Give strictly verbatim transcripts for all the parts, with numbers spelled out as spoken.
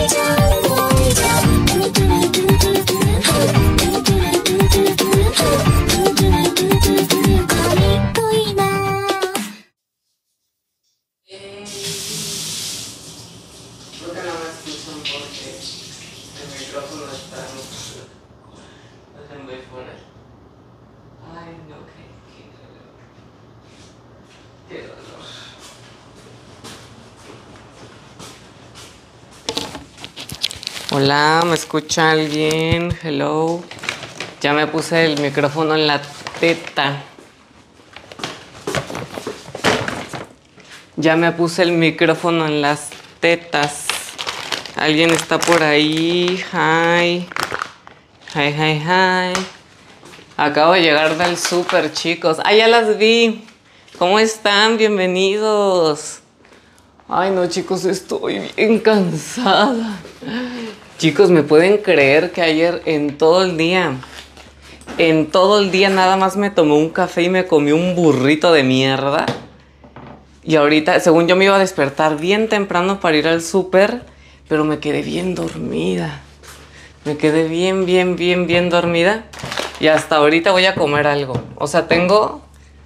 Creo que no me escuchan porque el micrófono está en Déjenme ir por él. Ay, no, qué, qué dolor. Qué dolor. Hola, ¿me escucha alguien? Hello. Ya me puse el micrófono en la teta. Ya me puse el micrófono en las tetas. ¿Alguien está por ahí? Hi. Hi, hi, hi. Acabo de llegar del súper, chicos. Ah, ya las vi. ¿Cómo están? Bienvenidos. Ay, no, chicos, estoy bien cansada. Chicos, ¿me pueden creer que ayer en todo el día, en todo el día nada más me tomé un café y me comí un burrito de mierda? Y ahorita, según yo me iba a despertar bien temprano para ir al súper, pero me quedé bien dormida. Me quedé bien, bien, bien, bien dormida. Y hasta ahorita voy a comer algo. O sea, tengo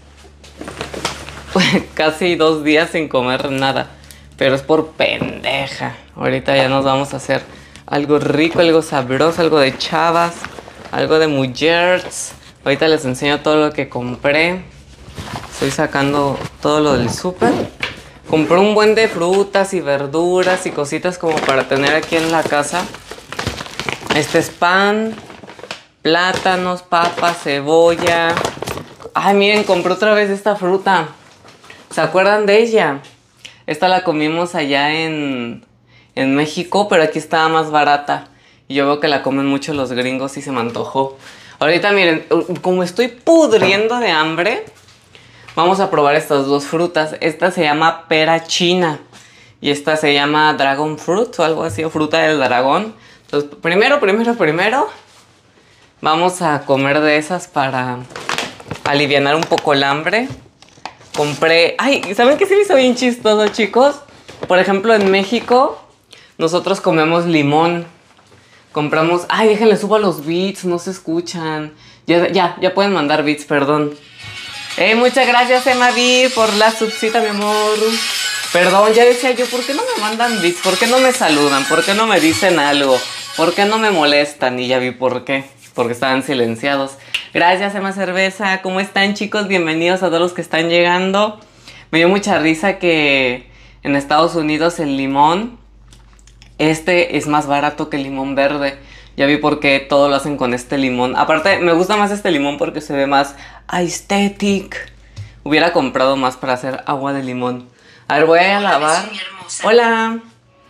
casi dos días sin comer nada. Pero es por pendeja. Ahorita ya nos vamos a hacer algo rico, algo sabroso, algo de chavas, algo de mujeres. Ahorita les enseño todo lo que compré. Estoy sacando todo lo del súper. Compré un buen de frutas y verduras y cositas como para tener aquí en la casa. Este es pan, plátanos, papas, cebolla. Ay, miren, compré otra vez esta fruta. ¿Se acuerdan de ella? Esta la comimos allá en, en México, pero aquí estaba más barata. Y yo veo que la comen mucho los gringos y se me antojó. Ahorita miren, como estoy pudriendo de hambre, vamos a probar estas dos frutas. Esta se llama pera china y esta se llama dragon fruit o algo así, o fruta del dragón. Entonces, primero, primero, primero, vamos a comer de esas para alivianar un poco el hambre. Compré... Ay, ¿saben qué se me hizo bien chistoso, chicos? Por ejemplo, en México, nosotros comemos limón. Compramos... Ay, déjenle subo los beats, no se escuchan. Ya, ya, ya pueden mandar beats, perdón. Eh, muchas gracias, Emma B, por la subcita, mi amor. Perdón, ya decía yo, ¿por qué no me mandan beats? ¿Por qué no me saludan? ¿Por qué no me dicen algo? ¿Por qué no me molestan? Y ya vi por qué. Porque estaban silenciados. Gracias, Emma Cerveza. ¿Cómo están, chicos? Bienvenidos a todos los que están llegando. Me dio mucha risa que en Estados Unidos el limón, este es más barato que el limón verde. Ya vi por qué todo lo hacen con este limón. Aparte, me gusta más este limón porque se ve más aesthetic. Hubiera comprado más para hacer agua de limón. A ver, voy a lavar. Hola.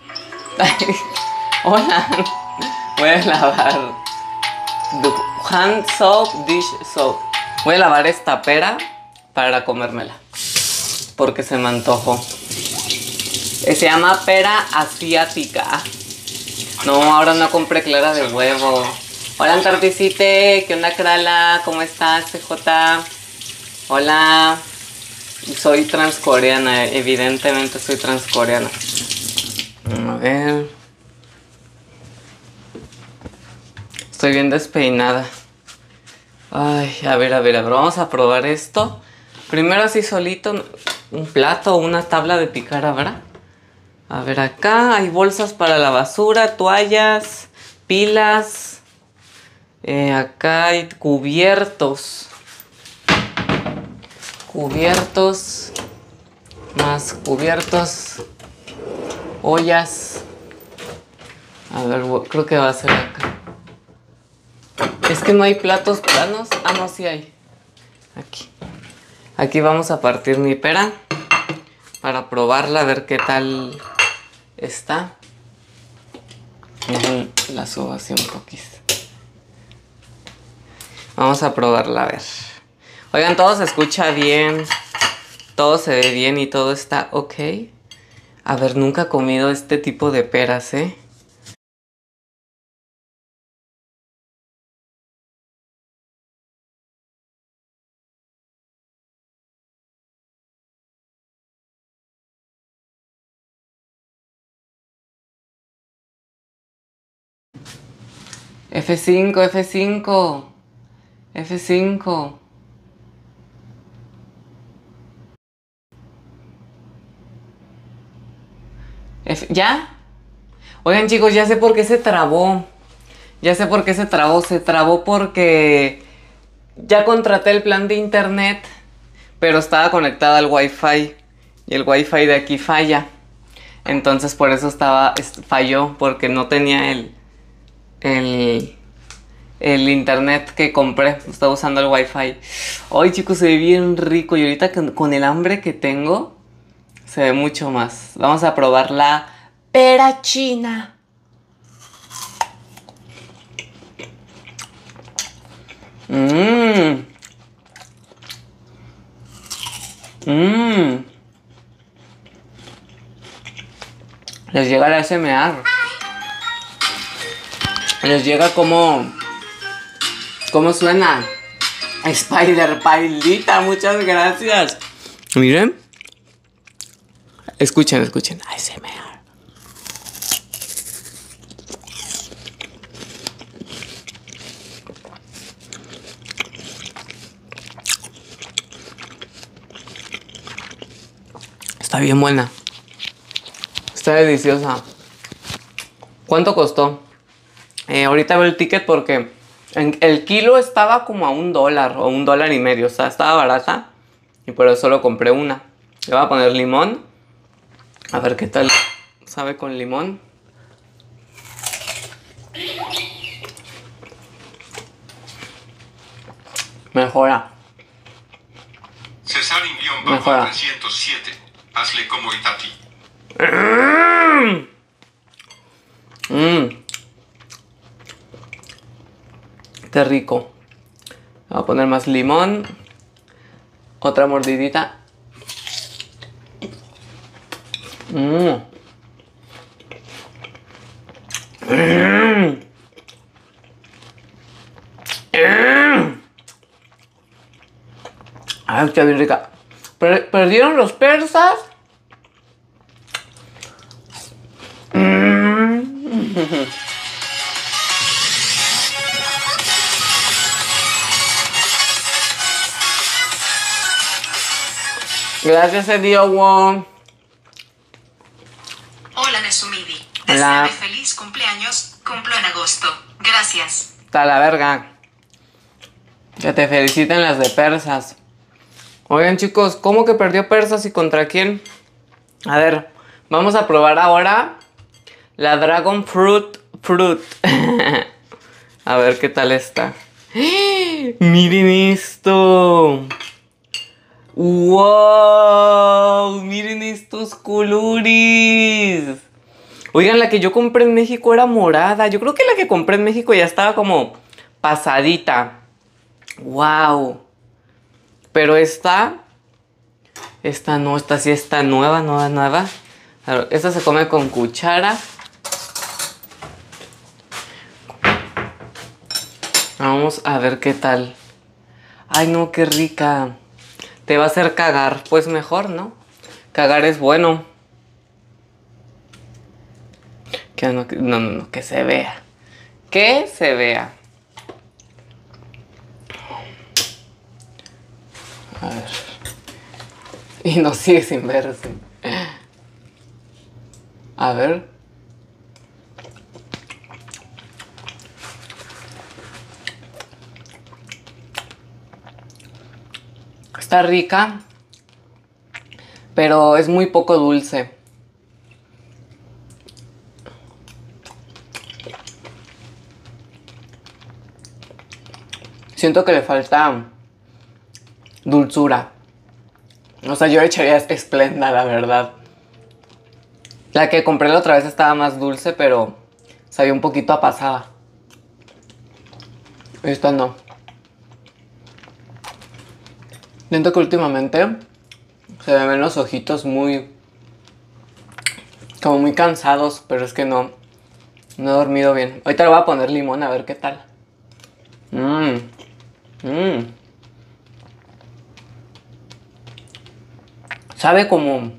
Hola. Voy a lavar hand soap, dish soap. Voy a lavar esta pera para comérmela, porque se me antojó. Se llama pera asiática. No, ahora no compré clara de huevo. Hola, Antarticite. ¿Qué onda, Krala? ¿Cómo estás, C J? Hola. Soy transcoreana, evidentemente soy transcoreana. A ver. Estoy bien despeinada. Ay, a ver, a ver, a ver. Vamos a probar esto. Primero así solito, un plato o una tabla de picar habrá. A ver, acá hay bolsas para la basura, toallas, pilas. Eh, acá hay cubiertos. Cubiertos. Más cubiertos. Ollas. A ver, creo que va a ser acá. Es que no hay platos planos. Ah, no, sí hay. Aquí. Aquí vamos a partir mi pera para probarla, a ver qué tal está. La subo así un poquito. Vamos a probarla, a ver. Oigan, todo se escucha bien. Todo se ve bien y todo está ok. A ver, nunca he comido este tipo de peras, ¿eh? F cinco, F cinco. F cinco. F ¿Ya? Oigan, chicos, ya sé por qué se trabó. Ya sé por qué se trabó. Se trabó porque ya contraté el plan de internet, pero estaba conectada al Wi-Fi. Y el Wi-Fi de aquí falla. Entonces por eso estaba falló, porque no tenía el el el internet que compré. Estaba usando el Wi-Fi. Ay, chicos, se ve bien rico. Y ahorita con, con el hambre que tengo, se ve mucho más. Vamos a probar la pera china. Mmm. Mmm. Les llega la A S M R. Les llega como... ¿Cómo suena? Spider Pailita, muchas gracias. Miren. Escuchen, escuchen. A S M R. Está bien buena. Está deliciosa. ¿Cuánto costó? Eh, ahorita veo el ticket porque en, el kilo estaba como a un dólar o un dólar y medio. O sea, estaba barata. Y por eso solo compré una. Le voy a poner limón. A ver qué tal sabe con limón. Mejora. César Mejora. trescientos siete. Hazle como Itati. Mmm. Mmm. Qué rico. Voy a poner más limón. Otra mordidita. Mmm. Mmm. Mmm. Ay, está bien rica. Per- ¿Perdieron los persas? Mmm. Gracias, Ediowo. Hola, Nesumidi. Hola. Deseame feliz cumpleaños. Cumplo en agosto. Gracias. Está la verga. Que te feliciten las de persas. Oigan, chicos, ¿cómo que perdió persas y contra quién? A ver, vamos a probar ahora la Dragon Fruit Fruit. A ver qué tal está. ¡Miren esto! ¡Wow! ¡Miren estos colores! Oigan, la que yo compré en México era morada. Yo creo que la que compré en México ya estaba como pasadita. ¡Wow! Pero esta... Esta no, esta sí está nueva, nueva, nueva. Claro, esta se come con cuchara. Vamos a ver qué tal. Ay, no, qué rica. Te va a hacer cagar. Pues mejor, ¿no? Cagar es bueno. Que no, no, no, no, que se vea. Que se vea. A ver. Y no sigue sin verse. A ver. Está rica, pero es muy poco dulce. Siento que le falta dulzura. O sea, yo le echaría Splenda, la verdad. La que compré la otra vez estaba más dulce, pero sabía un poquito a pasada. Esta no. Siento que últimamente se me ven los ojitos muy... como muy cansados, pero es que no... No he dormido bien. Ahorita le voy a poner limón a ver qué tal. Mmm. Mmm. Sabe como...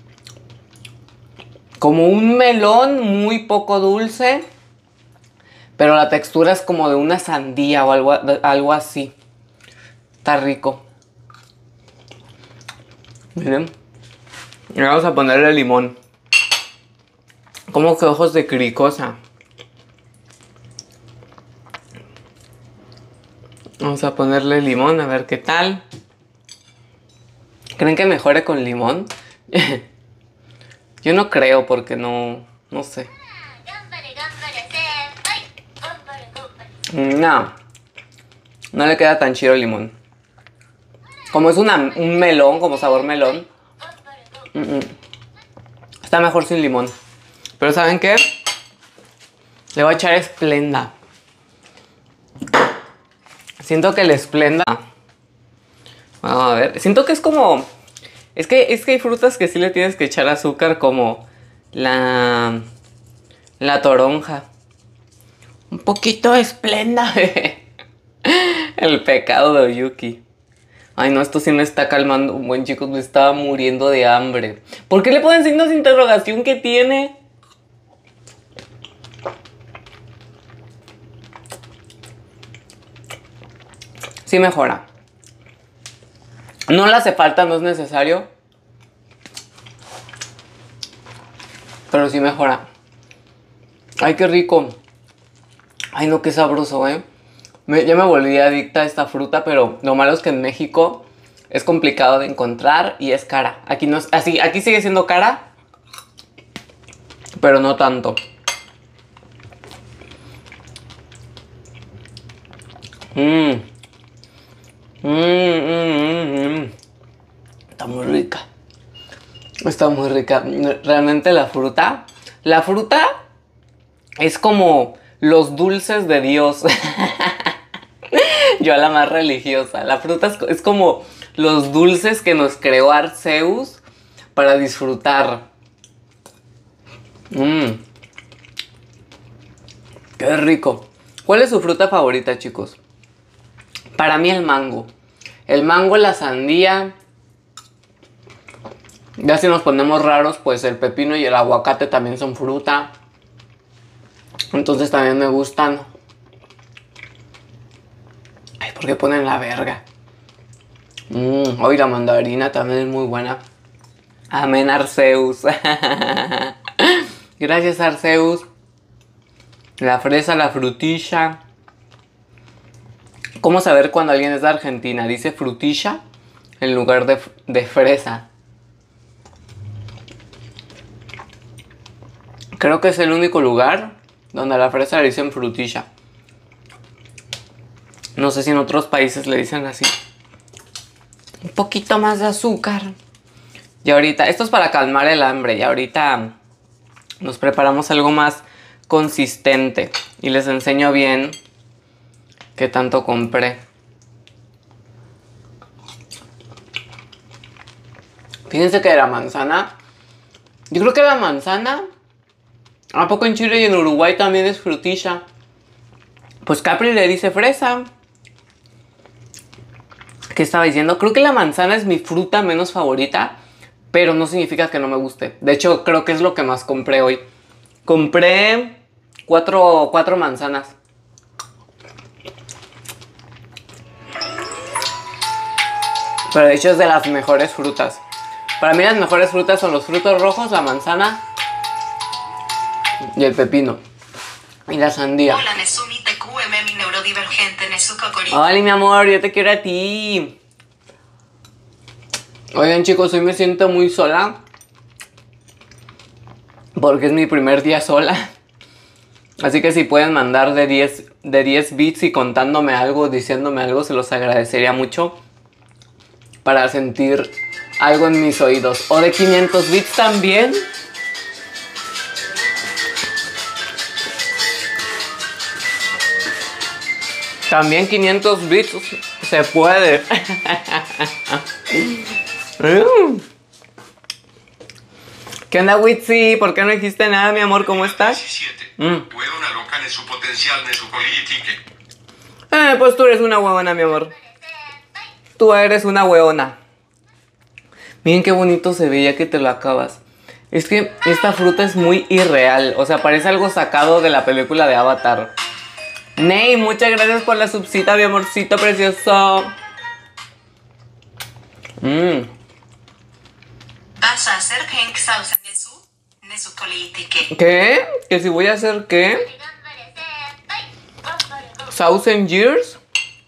Como un melón muy poco dulce, Pero la textura es como de una sandía o algo, algo así. Está rico. Miren. Y vamos a ponerle limón. Como que ojos de cricosa. Vamos a ponerle limón, a ver qué tal. ¿Creen que mejore con limón? Yo no creo porque no... No sé. No. No le queda tan chido el limón. Como es una, un melón, como sabor melón. Mm -mm. Está mejor sin limón. Pero ¿saben qué? Le voy a echar Splenda. Siento que el Splenda... Vamos a ver. Siento que es como... Es que, es que hay frutas que sí le tienes que echar azúcar, como la... La toronja. Un poquito de Splenda. El pecado de Oyuki. Ay, no, esto sí me está calmando un buen, chicos. Me estaba muriendo de hambre. ¿Por qué le ponen signos de interrogación que tiene? Sí mejora. No le hace falta, no es necesario. Pero sí mejora. Ay, qué rico. Ay, no, qué sabroso, ¿eh? Me, ya me volví adicta a esta fruta, pero lo malo es que en México es complicado de encontrar y es cara. Aquí, no, así, aquí sigue siendo cara, pero no tanto. Mmm. Mmm, mmm, mmm. Está muy rica. Está muy rica. Realmente la fruta... La fruta es como los dulces de Dios. Yo a la más religiosa. La fruta es, es como los dulces que nos creó Arceus para disfrutar. Mmm. Qué rico. ¿Cuál es su fruta favorita, chicos? Para mí el mango. El mango, la sandía. Ya si nos ponemos raros, pues el pepino y el aguacate también son fruta. Entonces también me gustan. Ay, ¿por qué ponen la verga? Mmm, hoy la mandarina también es muy buena. Amén, Arceus. Gracias, Arceus. La fresa, la frutilla. ¿Cómo saber cuando alguien es de Argentina? Dice frutilla en lugar de, de fresa. Creo que es el único lugar donde a la fresa le dicen frutilla. No sé si en otros países le dicen así. Un poquito más de azúcar. Y ahorita, esto es para calmar el hambre. Y ahorita nos preparamos algo más consistente. Y les enseño bien qué tanto compré. Fíjense que de la manzana... Yo creo que la manzana... ¿A poco en Chile y en Uruguay también es frutilla? Pues Capri le dice fresa. ¿Qué estaba diciendo? Creo que la manzana es mi fruta menos favorita, pero no significa que no me guste. De hecho, creo que es lo que más compré hoy. Compré cuatro, cuatro manzanas. Pero de hecho es de las mejores frutas. Para mí las mejores frutas son los frutos rojos, la manzana y el pepino. Y la sandía. Hola, Nesumi T Q M, mi neurodivergente Nezuko Kori. Hola, mi amor, yo te quiero a ti. Oigan, chicos, hoy me siento muy sola. Porque es mi primer día sola. Así que si pueden mandar de diez, de diez bits y contándome algo, diciéndome algo, se los agradecería mucho. Para sentir algo en mis oídos. O de quinientos bits también. También quinientos bits se puede. ¿Qué onda, Witsi? ¿Por qué no dijiste nada, mi amor? ¿Cómo estás? diecisiete. Mm. Huevona loca en su potencial, en su política. Eh, pues tú eres una huevona, mi amor. Tú eres una huevona. Miren qué bonito se ve ya que te lo acabas. Es que esta fruta es muy irreal. O sea, parece algo sacado de la película de Avatar. Ney, muchas gracias por la subcita, mi amorcito precioso. Mmm. ¿Vas a hacer Hank Sauce Nesu? Nesu Politike. ¿Qué? ¿Que si voy a hacer qué? Thousand Years.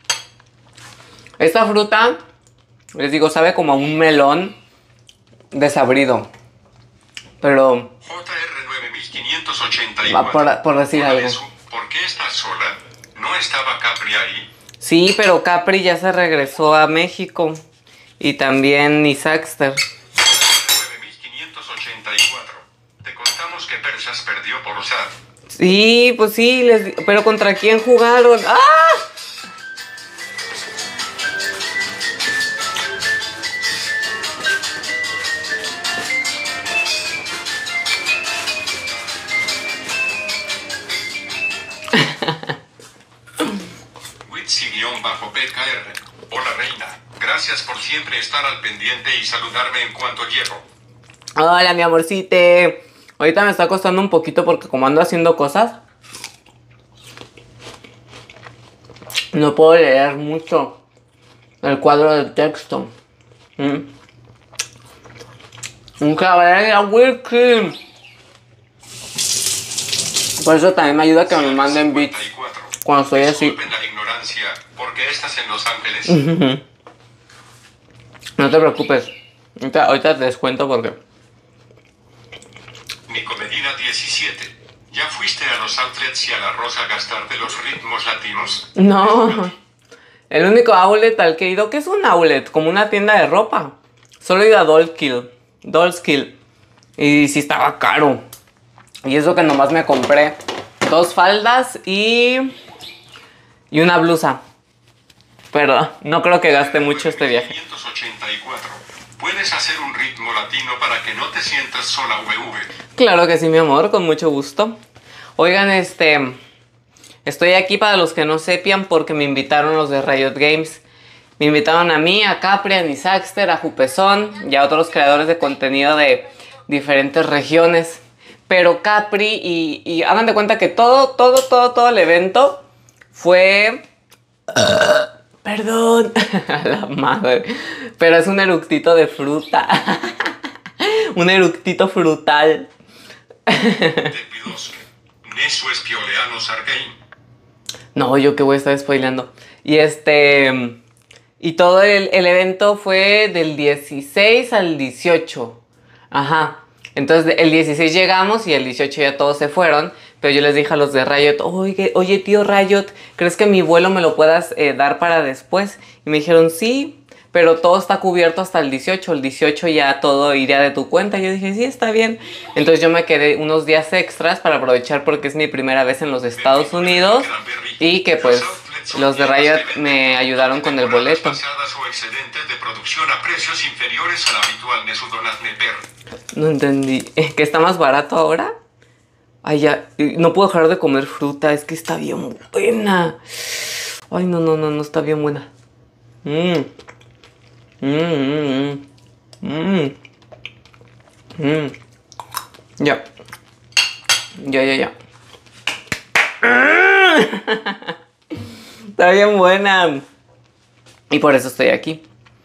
Esta fruta, les digo, sabe como a un melón desabrido. Pero... J R nueve mil quinientos ochenta y Va, cuatro. por, por decir Hola, algo. Nesu, ¿por qué estás sola? ¿No estaba Capri ahí? Sí, pero Capri ya se regresó a México. Y también Isaxter. nueve mil quinientos ochenta y cuatro. Te contamos que Persas perdió por usar. Sí, pues sí, les... pero ¿contra quién jugaron? ¡Ah! Witsi-P K R. Hola reina. Gracias por siempre estar al pendiente y saludarme en cuanto llego. Hola, mi amorcite. Ahorita me está costando un poquito porque como ando haciendo cosas, no puedo leer mucho el cuadro de texto. ¿Mm? Un caballero wiki. Por eso también me ayuda que me manden bits cincuenta y cuatro. cuando estoy así. Disculpen la ignorancia, porque estás en Los Ángeles. No te preocupes. Ahorita, ahorita te descuento porque... Nico Medina diecisiete. ¿Ya fuiste a los outlets y a la Rosa a gastarte los ritmos latinos? No. El único outlet al que he ido, ¿qué es un outlet? Como una tienda de ropa. Solo he ido a Dollskill. Dollskill. Y sí estaba caro. Y eso que nomás me compré dos faldas y... y una blusa. Pero no creo que gaste mucho este viaje. quinientos ochenta y cuatro. ¿Puedes hacer un ritmo latino para que no te sientas sola, V V? Claro que sí, mi amor, con mucho gusto. Oigan, este... estoy aquí para los que no sepan porque me invitaron los de Riot Games. Me invitaron a mí, a Capri, a Nisaxter, a Jupezón y a otros creadores de contenido de diferentes regiones. Pero Capri y, y hagan de cuenta que todo, todo, todo, todo el evento fue... Perdón, a la madre. Pero es un eructito de fruta. Un eructito frutal. Tepidos. Nesu Espioleano Sargain. No, yo que voy a estar spoileando. Y este... y todo el, el evento fue del dieciséis al dieciocho. Ajá. Entonces el dieciséis llegamos y el dieciocho ya todos se fueron. Pero yo les dije a los de Riot, oye, oye tío Riot, ¿crees que mi vuelo me lo puedas eh, dar para después? Y me dijeron, sí, pero todo está cubierto hasta el dieciocho. El dieciocho ya todo iría de tu cuenta. Yo dije, sí, está bien. Entonces yo me quedé unos días extras para aprovechar porque es mi primera vez en los Estados Unidos. Y que pues los de Riot me ayudaron con el boleto. Pasadas o excedentes de producción a precios inferiores al habitual Nesu Donat Neper. No entendí. ¿Que está más barato ahora? Ay, ya. No puedo dejar de comer fruta. Es que está bien buena. Ay, no, no, no, no está bien buena. Mmm. Mmm, mmm, mmm. Mmm. Ya. Ya, ya, ya. Está bien buena. Y por eso estoy aquí.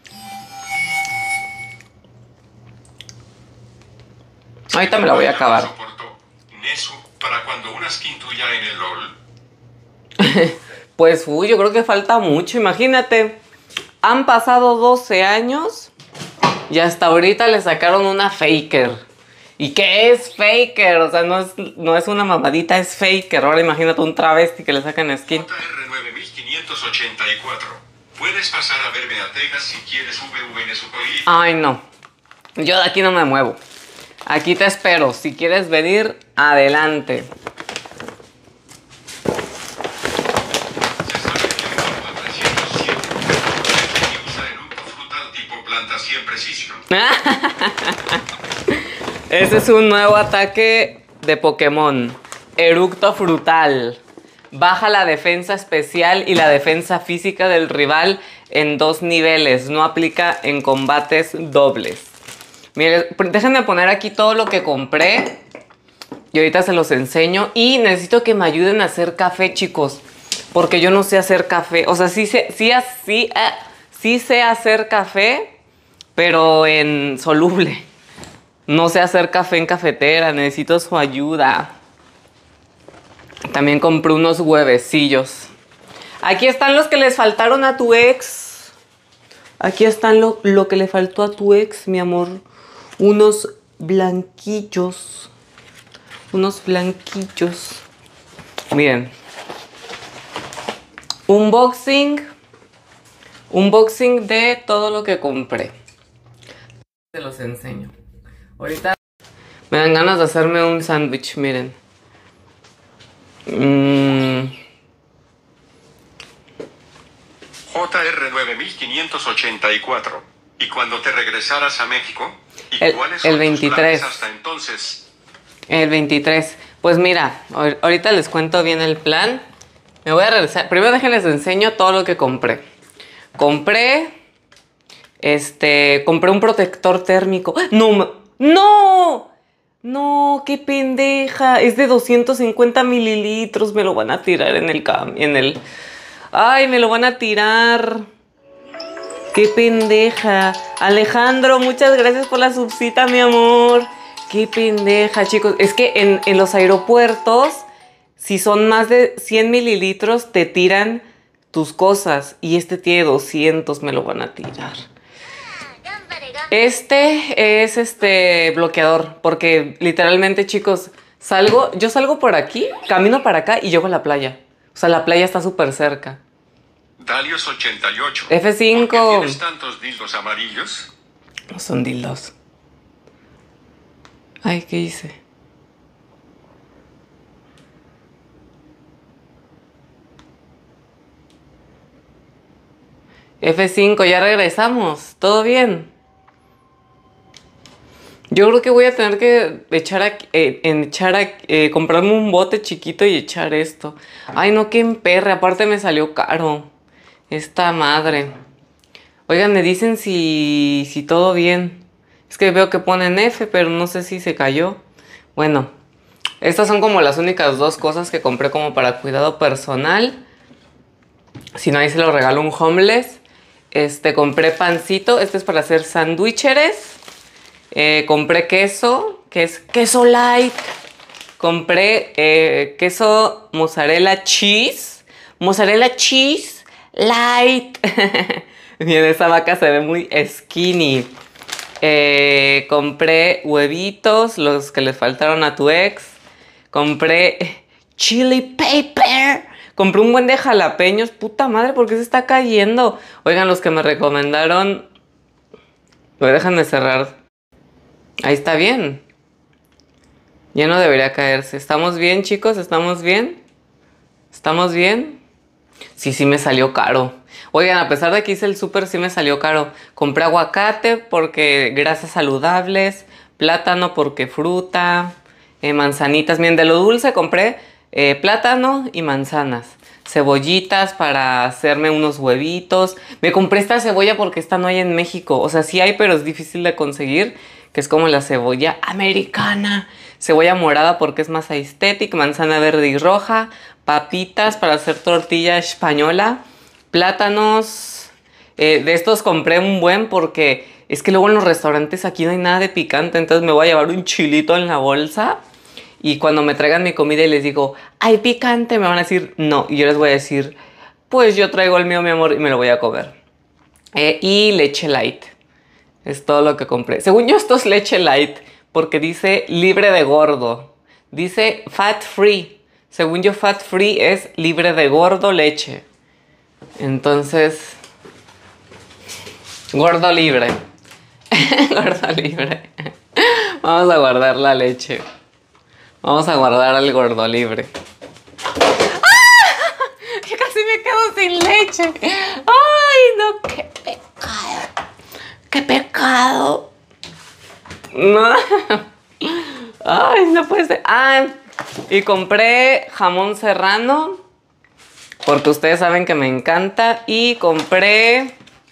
Ahorita me la voy a acabar. Nesu, para cuando una skin tuya en el LOL. Pues, uy, yo creo que falta mucho. Imagínate. Han pasado doce años y hasta ahorita le sacaron una Faker. ¿Y qué es Faker? O sea, no es, no es una mamadita, es Faker. Ahora imagínate un travesti que le sacan skin. J R nueve mil quinientos ochenta y cuatro. Puedes pasar a verme a Texas si quieres V V en su país. Ay, no. Yo de aquí no me muevo. Aquí te espero. Si quieres venir, adelante. Se sabe que el Norma trescientos siete y usa eructo frutal tipo planta cien precision. Ese es un nuevo ataque de Pokémon. Eructo frutal. Baja la defensa especial y la defensa física del rival en dos niveles. No aplica en combates dobles. Miren, déjenme poner aquí todo lo que compré. Y ahorita se los enseño. Y necesito que me ayuden a hacer café, chicos. porque yo no sé hacer café. O sea, sí sé, sí, sí, eh, sí sé hacer café, pero en soluble. No sé hacer café en cafetera, necesito su ayuda. También compré unos huevecillos. Aquí están los que les faltaron a tu ex. Aquí están lo, lo que le faltó a tu ex, mi amor. Unos blanquillos. Unos blanquillos. Miren. Unboxing. Unboxing de todo lo que compré. Se los enseño. Ahorita me dan ganas de hacerme un sándwich, miren. Mm. J R nueve mil quinientos ochenta y cuatro. ¿Y cuando te regresaras a México? ¿Y El, cuáles el son tus veintitrés. planes hasta entonces? El veintitrés. Pues mira, ahorita les cuento bien el plan. Me voy a regresar. Primero déjenles enseño todo lo que compré. Compré... Este... Compré un protector térmico. ¡No! ¡No! No, qué pendeja. Es de doscientos cincuenta mililitros. Me lo van a tirar en el cam... En el... Ay, me lo van a tirar. Qué pendeja. Alejandro, muchas gracias por la subcita, mi amor. Qué pendeja, chicos. Es que en, en los aeropuertos, si son más de cien mililitros, te tiran tus cosas. Y este tiene doscientos, me lo van a tirar. Este es este bloqueador. Porque literalmente, chicos, salgo, yo salgo por aquí, camino para acá y llego a la playa. O sea, la playa está súper cerca. Dalios ochenta y ocho. F cinco. ¿Por qué tienes tantos dildos amarillos? No son dildos. Ay, ¿qué hice? F cinco, ya regresamos. ¿Todo bien? Yo creo que voy a tener que echar a, eh, en echar a, eh, comprarme un bote chiquito y echar esto. Ay, no, qué emperre. Aparte me salió caro. Esta madre. Oigan, me dicen si, si todo bien. Es que veo que ponen F, pero no sé si se cayó. Bueno, estas son como las únicas dos cosas que compré como para cuidado personal. Si no, ahí se lo regalo un homeless. Este, compré pancito. Este es para hacer sándwiches. Eh, compré queso, que es queso light. Compré eh, queso mozzarella cheese. Mozzarella cheese light. Miren, esa vaca se ve muy skinny. Eh, compré huevitos, los que les faltaron a tu ex. Compré chili pepper. Compré un buen de jalapeños. Puta madre, ¿por qué se está cayendo? Oigan, los que me recomendaron... Lo dejan de cerrar. Ahí está bien. Ya no debería caerse. ¿Estamos bien, chicos? ¿Estamos bien? ¿Estamos bien? Sí, sí me salió caro. Oigan, a pesar de que hice el súper, sí me salió caro. Compré aguacate porque grasas saludables. Plátano porque fruta. Eh, manzanitas. Miren, de lo dulce compré eh, plátano y manzanas. Cebollitas para hacerme unos huevitos. Me compré esta cebolla porque esta no hay en México. O sea, sí hay, pero es difícil de conseguir. Que es como la cebolla americana. Cebolla morada porque es más aesthetic. Manzana verde y roja. Papitas para hacer tortilla española. Plátanos. Eh, de estos compré un buen porque es que luego en los restaurantes aquí no hay nada de picante. Entonces me voy a llevar un chilito en la bolsa. Y cuando me traigan mi comida y les digo, ¿hay picante? Me van a decir, no. Y yo les voy a decir, pues yo traigo el mío, mi amor, y me lo voy a comer. Eh, y leche light. Es todo lo que compré. Según yo, esto es leche light. Porque dice libre de gordo. Dice fat free. Según yo, fat free es libre de gordo leche. Entonces, gordo libre. Gordo libre. Vamos a guardar la leche. Vamos a guardar al gordo libre. ¡Ah! Yo casi me quedo sin leche. ¡Ay, no! ¡Qué pecado! ¡Qué pecado! No. Ay, no puede ser. Ah, y compré jamón serrano. Porque ustedes saben que me encanta. Y compré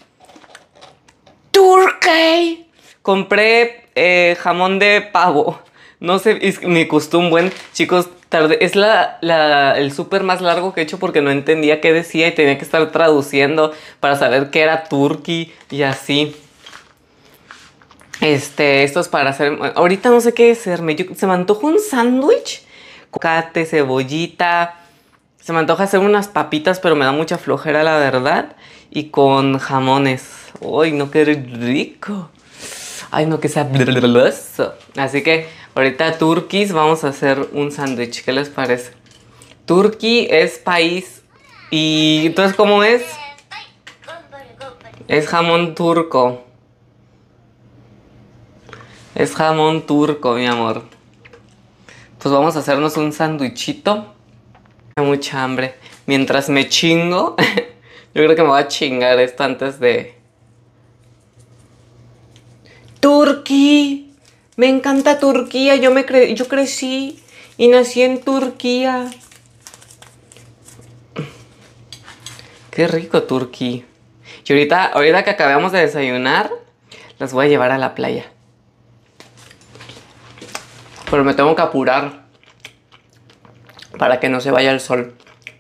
turkey. Compré eh, jamón de pavo. No sé, me costó un buen, chicos, tardé, es la, la, el súper más largo que he hecho porque no entendía qué decía y tenía que estar traduciendo para saber qué era turkey y así. Este, esto es para hacer... Ahorita no sé qué hacerme. Yo, se me antoja un sándwich. Cocate, cebollita. Se me antoja hacer unas papitas, pero me da mucha flojera, la verdad. Y con jamones. ¡Uy, no, qué rico! ¡Ay, no, que sabroso! Así que ahorita turquís vamos a hacer un sándwich. ¿Qué les parece? Turquía es país. Y entonces, ¿cómo es? Es jamón turco. Es jamón turco, mi amor. Pues vamos a hacernos un sándwichito. Tengo mucha hambre. Mientras me chingo, yo creo que me voy a chingar esto antes de... ¡Turquía! Me encanta Turquía. Yo, me cre... yo crecí y nací en Turquía. Qué rico Turquía. Y ahorita, ahorita que acabamos de desayunar, las voy a llevar a la playa. Pero me tengo que apurar para que no se vaya el sol.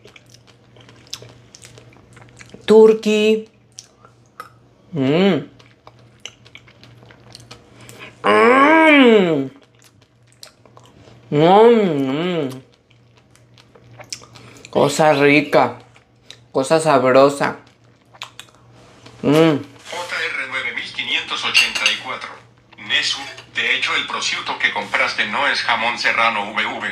Turkey. Mmm. Mmm. Mmm. Cosa rica. Cosa sabrosa. Mmm. J R nueve mil quinientos ochenta y cuatro. Nesu, de hecho el prosciutto que compraste no es jamón serrano V V.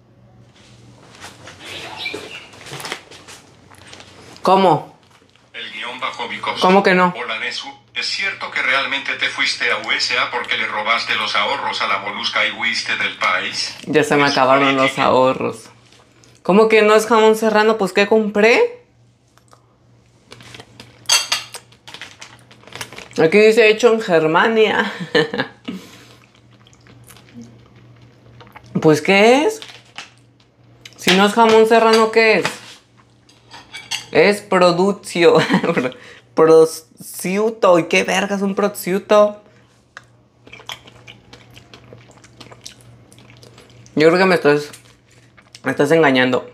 ¿Cómo? El guión bajo Vikovsky. ¿Cómo que no? Hola Nesu, ¿es cierto que realmente te fuiste a U S A porque le robaste los ahorros a la molusca y huiste del país? Ya se me Es acabaron los política. ahorros. ¿Cómo que no es jamón serrano? Pues ¿qué compré? Aquí dice hecho en Germania. Pues ¿qué es? Si no es jamón serrano, ¿qué es? Es producio. Prosciutto. ¿Y qué verga es un prosciutto? Yo creo que me estás... Me estás engañando.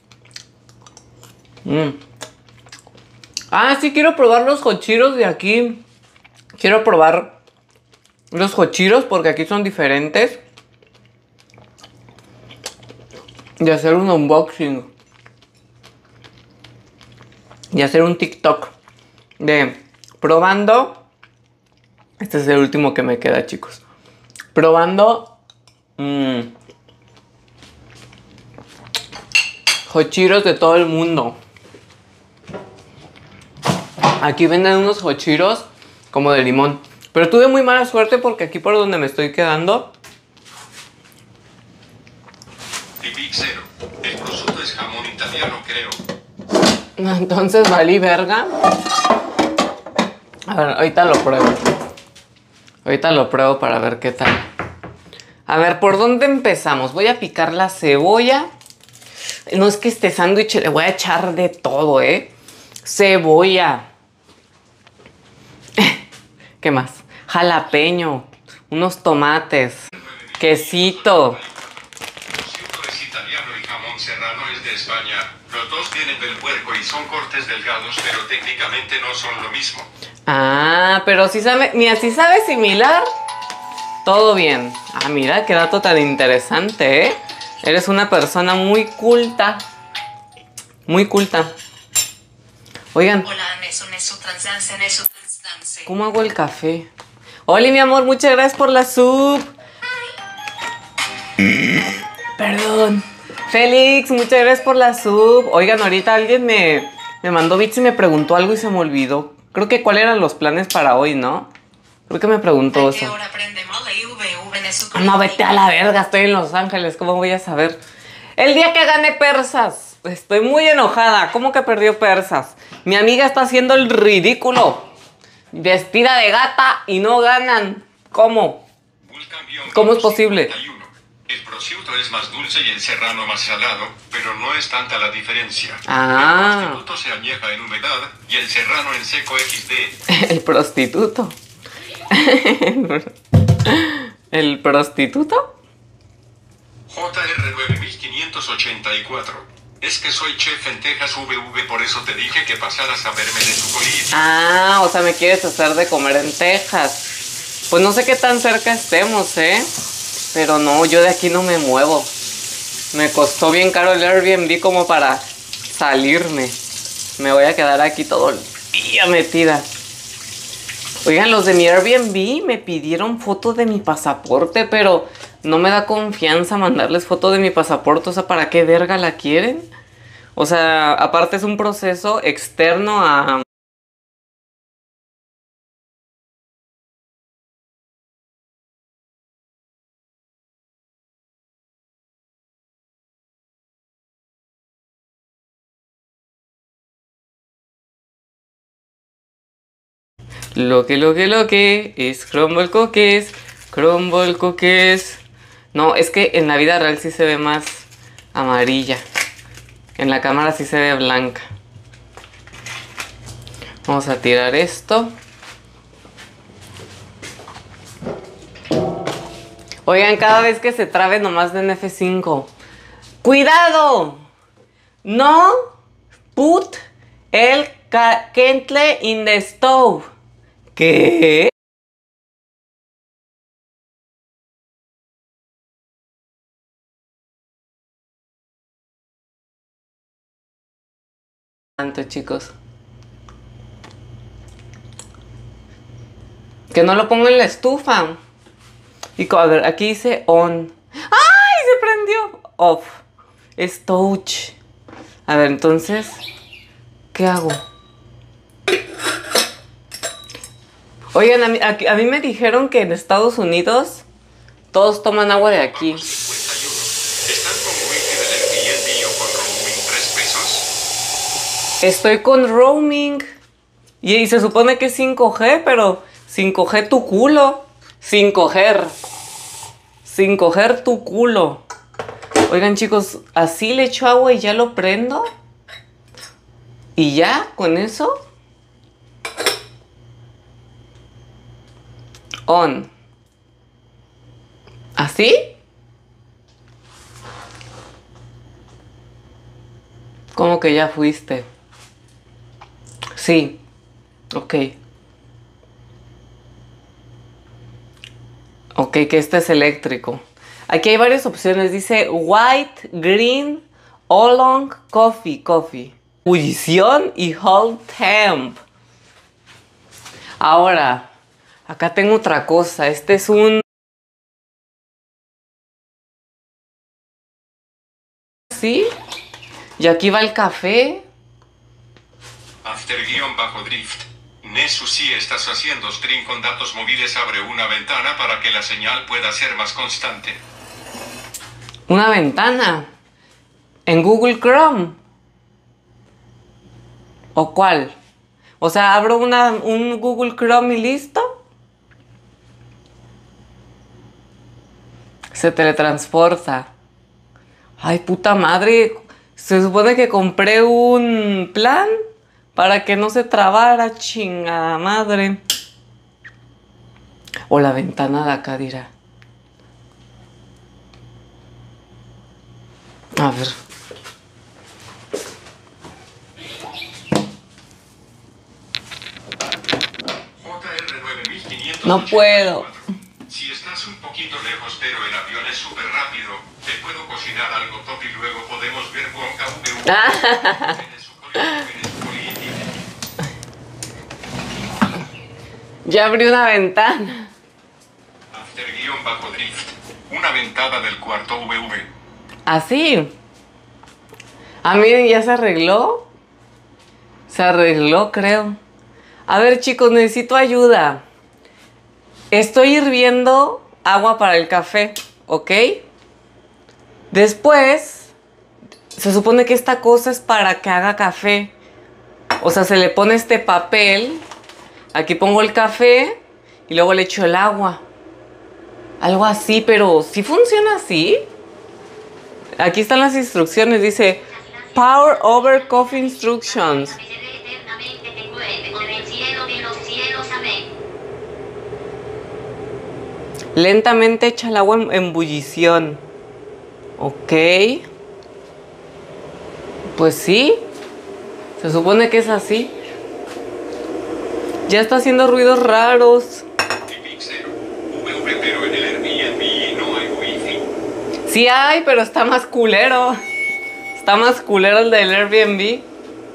Mm. Ah, sí, quiero probar los hochiros de aquí. Quiero probar los hochiros porque aquí son diferentes. Y hacer un unboxing. Y hacer un TikTok de probando. Este es el último que me queda, chicos. Probando mmm, hochiros de todo el mundo. Aquí venden unos hochiros como de limón. Pero tuve muy mala suerte porque aquí por donde me estoy quedando... Y Big Zero, el prosciutto es jamón italiano, creo. Entonces valí verga. A ver, ahorita lo pruebo. Ahorita lo pruebo para ver qué tal. A ver, ¿por dónde empezamos? Voy a picar la cebolla. No es que este sándwich le voy a echar de todo, ¿eh? Cebolla. ¿Qué más? Jalapeño. Unos tomates. Quesito. El prosciutto es italiano y jamón serrano es de España. Los dos vienen del puerco y son cortes delgados, pero técnicamente no son lo mismo. Ah, pero si sabe, mira, si sabe similar, todo bien. Ah, mira, qué dato tan interesante, ¿eh? Eres una persona muy culta. Muy culta. Oigan, Hola, Nesu, Nesu, transdance, Nesu, transdance. ¿cómo hago el café? Oli, mi amor, muchas gracias por la sub. Perdón. Félix, muchas gracias por la sub. Oigan, ahorita alguien me, me mandó bits y me preguntó algo y se me olvidó. Creo que cuáles eran los planes para hoy, ¿no? Creo que me preguntó ¿A qué eso. hora aprendemos la I V V, Nesu? Ah, no, vete a la verga, estoy en Los Ángeles, ¿cómo voy a saber? El día que gane Persas, estoy muy enojada. ¿Cómo que perdió Persas? Mi amiga está haciendo el ridículo. Vestida de gata y no ganan. ¿Cómo? ¿Cómo es posible? El prosciutto es más dulce y el serrano más salado, pero no es tanta la diferencia. Ah. El prosciutto se añeja en humedad y el serrano en seco equis de. El prostituto. ¿El prostituto? J R nueve mil quinientos ochenta y cuatro. Es que soy chef en Texas V V, por eso te dije que pasaras a verme de tu colita. Ah, o sea, me quieres hacer de comer en Texas. Pues no sé qué tan cerca estemos, ¿eh? Pero no, yo de aquí no me muevo. Me costó bien caro el Airbnb como para salirme. Me voy a quedar aquí todo el día metida. Oigan, los de mi Airbnb me pidieron foto de mi pasaporte, pero no me da confianza mandarles foto de mi pasaporte. O sea, ¿para qué verga la quieren? O sea, aparte es un proceso externo a... Lo que, lo que, lo que es crumble cookies, crumble cookies. No, es que en la vida real sí se ve más amarilla. En la cámara sí se ve blanca. Vamos a tirar esto. Oigan, cada vez que se trabe nomás den F cinco. ¡Cuidado! No put el kettle in the stove. ¿Qué? Tanto, chicos. Que no lo pongo en la estufa. Y a ver, aquí dice on. ¡Ay! Se prendió. Off. Es touch. A ver, entonces, ¿qué hago? Oigan, a mí, a, a mí me dijeron que en Estados Unidos todos toman agua de aquí. ¿Están con wifi del Airbnb o con roaming tres pesos? Estoy con roaming. Y, y se supone que es cinco G, pero sin coger tu culo. Sin coger. Sin coger tu culo. Oigan, chicos, así le echo agua y ya lo prendo. Y ya, con eso. On. ¿Así? ¿Cómo que ya fuiste? Sí. Ok. Ok, que este es eléctrico. Aquí hay varias opciones. Dice white, green, oolong, coffee, coffee. Ebullición y hold temp. Ahora, acá tengo otra cosa. Este es un... ¿Sí? Y aquí va el café. After-drift. Nesu, si estás haciendo stream con datos móviles, abre una ventana para que la señal pueda ser más constante. Una ventana. En Google Chrome. ¿O cuál? O sea, abro una, un Google Chrome y listo. Se teletransporta. Ay, puta madre. Se supone que compré un plan para que no se trabara, chingada madre. O la ventana de acá dirá. A ver. No puedo. Si estás un poquito lejos, pero el avión es súper rápido, te puedo cocinar algo top y luego podemos ver Wonka V V. Ya abrí una ventana. After-drift. Una ventana del cuarto V V. Así. Ah, miren, ya se arregló. Se arregló, creo. A ver, chicos, necesito ayuda. Estoy hirviendo agua para el café, ¿ok? Después, se supone que esta cosa es para que haga café. O sea, se le pone este papel. Aquí pongo el café y luego le echo el agua. Algo así, pero ¿sí funciona así? Aquí están las instrucciones. Dice, Power over Coffee Instructions. Lentamente echa el agua en ebullición. Ok. Pues sí. Se supone que es así. Ya está haciendo ruidos raros. Pero en el Airbnb no hay wifi. Sí hay, pero está más culero. Está más culero el del Airbnb.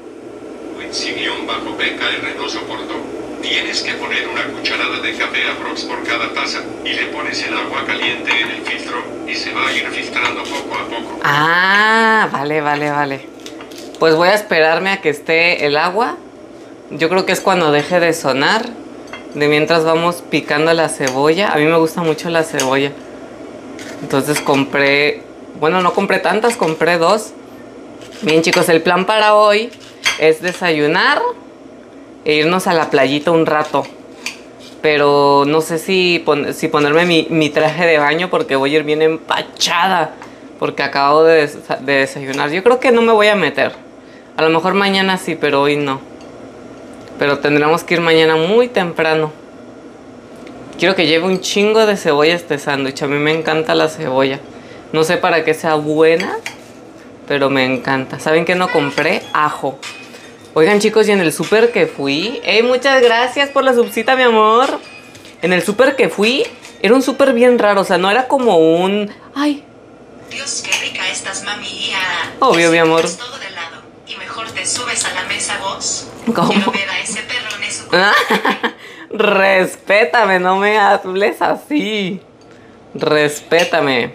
Witsi-P K R no soportó. Tienes que poner una cucharada de café aprox por cada taza y le pones el agua caliente en el filtro y se va a ir filtrando poco a poco. Ah, vale, vale, vale. Pues voy a esperarme a que esté el agua. Yo creo que es cuando deje de sonar. De mientras vamos picando la cebolla. A mí me gusta mucho la cebolla. Entonces compré... Bueno, no compré tantas, compré dos. Bien, chicos, el plan para hoy es desayunar e irnos a la playita un rato. Pero no sé si, pon si ponerme mi, mi traje de baño porque voy a ir bien empachada. Porque acabo de, des de desayunar. Yo creo que no me voy a meter. A lo mejor mañana sí, pero hoy no. Pero tendremos que ir mañana muy temprano. Quiero que lleve un chingo de cebolla este sándwich. A mí me encanta la cebolla. No sé para qué sea buena, pero me encanta. ¿Saben qué no compré? Ajo. Oigan, chicos, y en el súper que fui... ¡Ey, muchas gracias por la subcita, mi amor! En el súper que fui, era un súper bien raro. O sea, no era como un... ¡Ay! Dios, qué rica estás, mami. Obvio, mi amor. Todo de lado. Y mejor te subes a la mesa vos. ¿Cómo? Quiero ver a ese perro en su... Respétame, no me hables así. Respétame.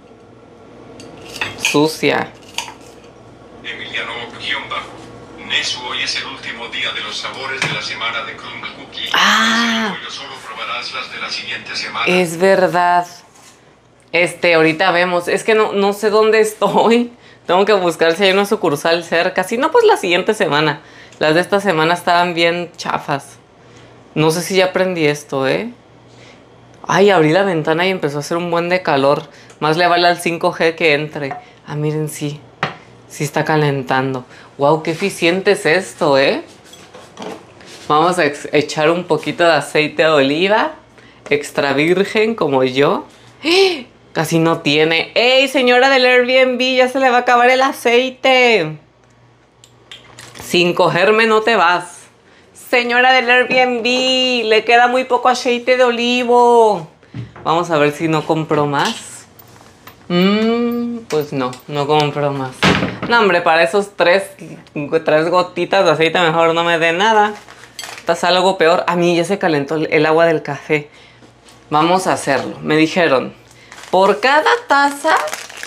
Sucia. Emiliano guión bajo. Nesu, hoy es el último día de los sabores de la semana de Crumble Cookie. Ah. Hoy solo probarás las de la siguiente semana. Es verdad. Este, ahorita vemos. Es que no, no sé dónde estoy. Tengo que buscar si hay una sucursal cerca. Si no, pues la siguiente semana. Las de esta semana estaban bien chafas. No sé si ya aprendí esto, ¿eh? Ay, abrí la ventana y empezó a hacer un buen de calor. Más le vale al cinco G que entre. Ah, miren, sí. Sí está calentando. Wow, qué eficiente es esto, ¿eh? Vamos a echar un poquito de aceite de oliva. Extra virgen, como yo. ¡Eh! Casi no tiene. ¡Ey, señora del Airbnb! Ya se le va a acabar el aceite. Sin cogerme no te vas. Señora del Airbnb, le queda muy poco aceite de olivo. Vamos a ver si no compro más. Mmm, pues no, no compro más. No, hombre, para esos tres, tres gotitas de aceite mejor no me dé nada. Pasa algo peor. A mí ya se calentó el agua del café. Vamos a hacerlo. Me dijeron, por cada taza...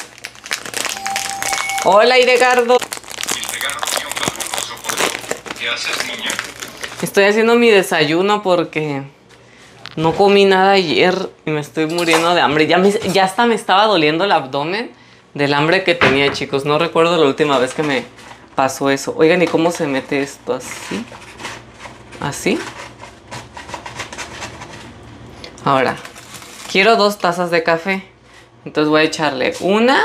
Hola, Idegardo. ¿Qué haces, niña? Estoy haciendo mi desayuno porque no comí nada ayer y me estoy muriendo de hambre. Ya, me, ya hasta me estaba doliendo el abdomen del hambre que tenía, chicos. No recuerdo la última vez que me pasó eso. Oigan, ¿y cómo se mete esto? ¿Así? ¿Así? Ahora, quiero dos tazas de café. Entonces voy a echarle una,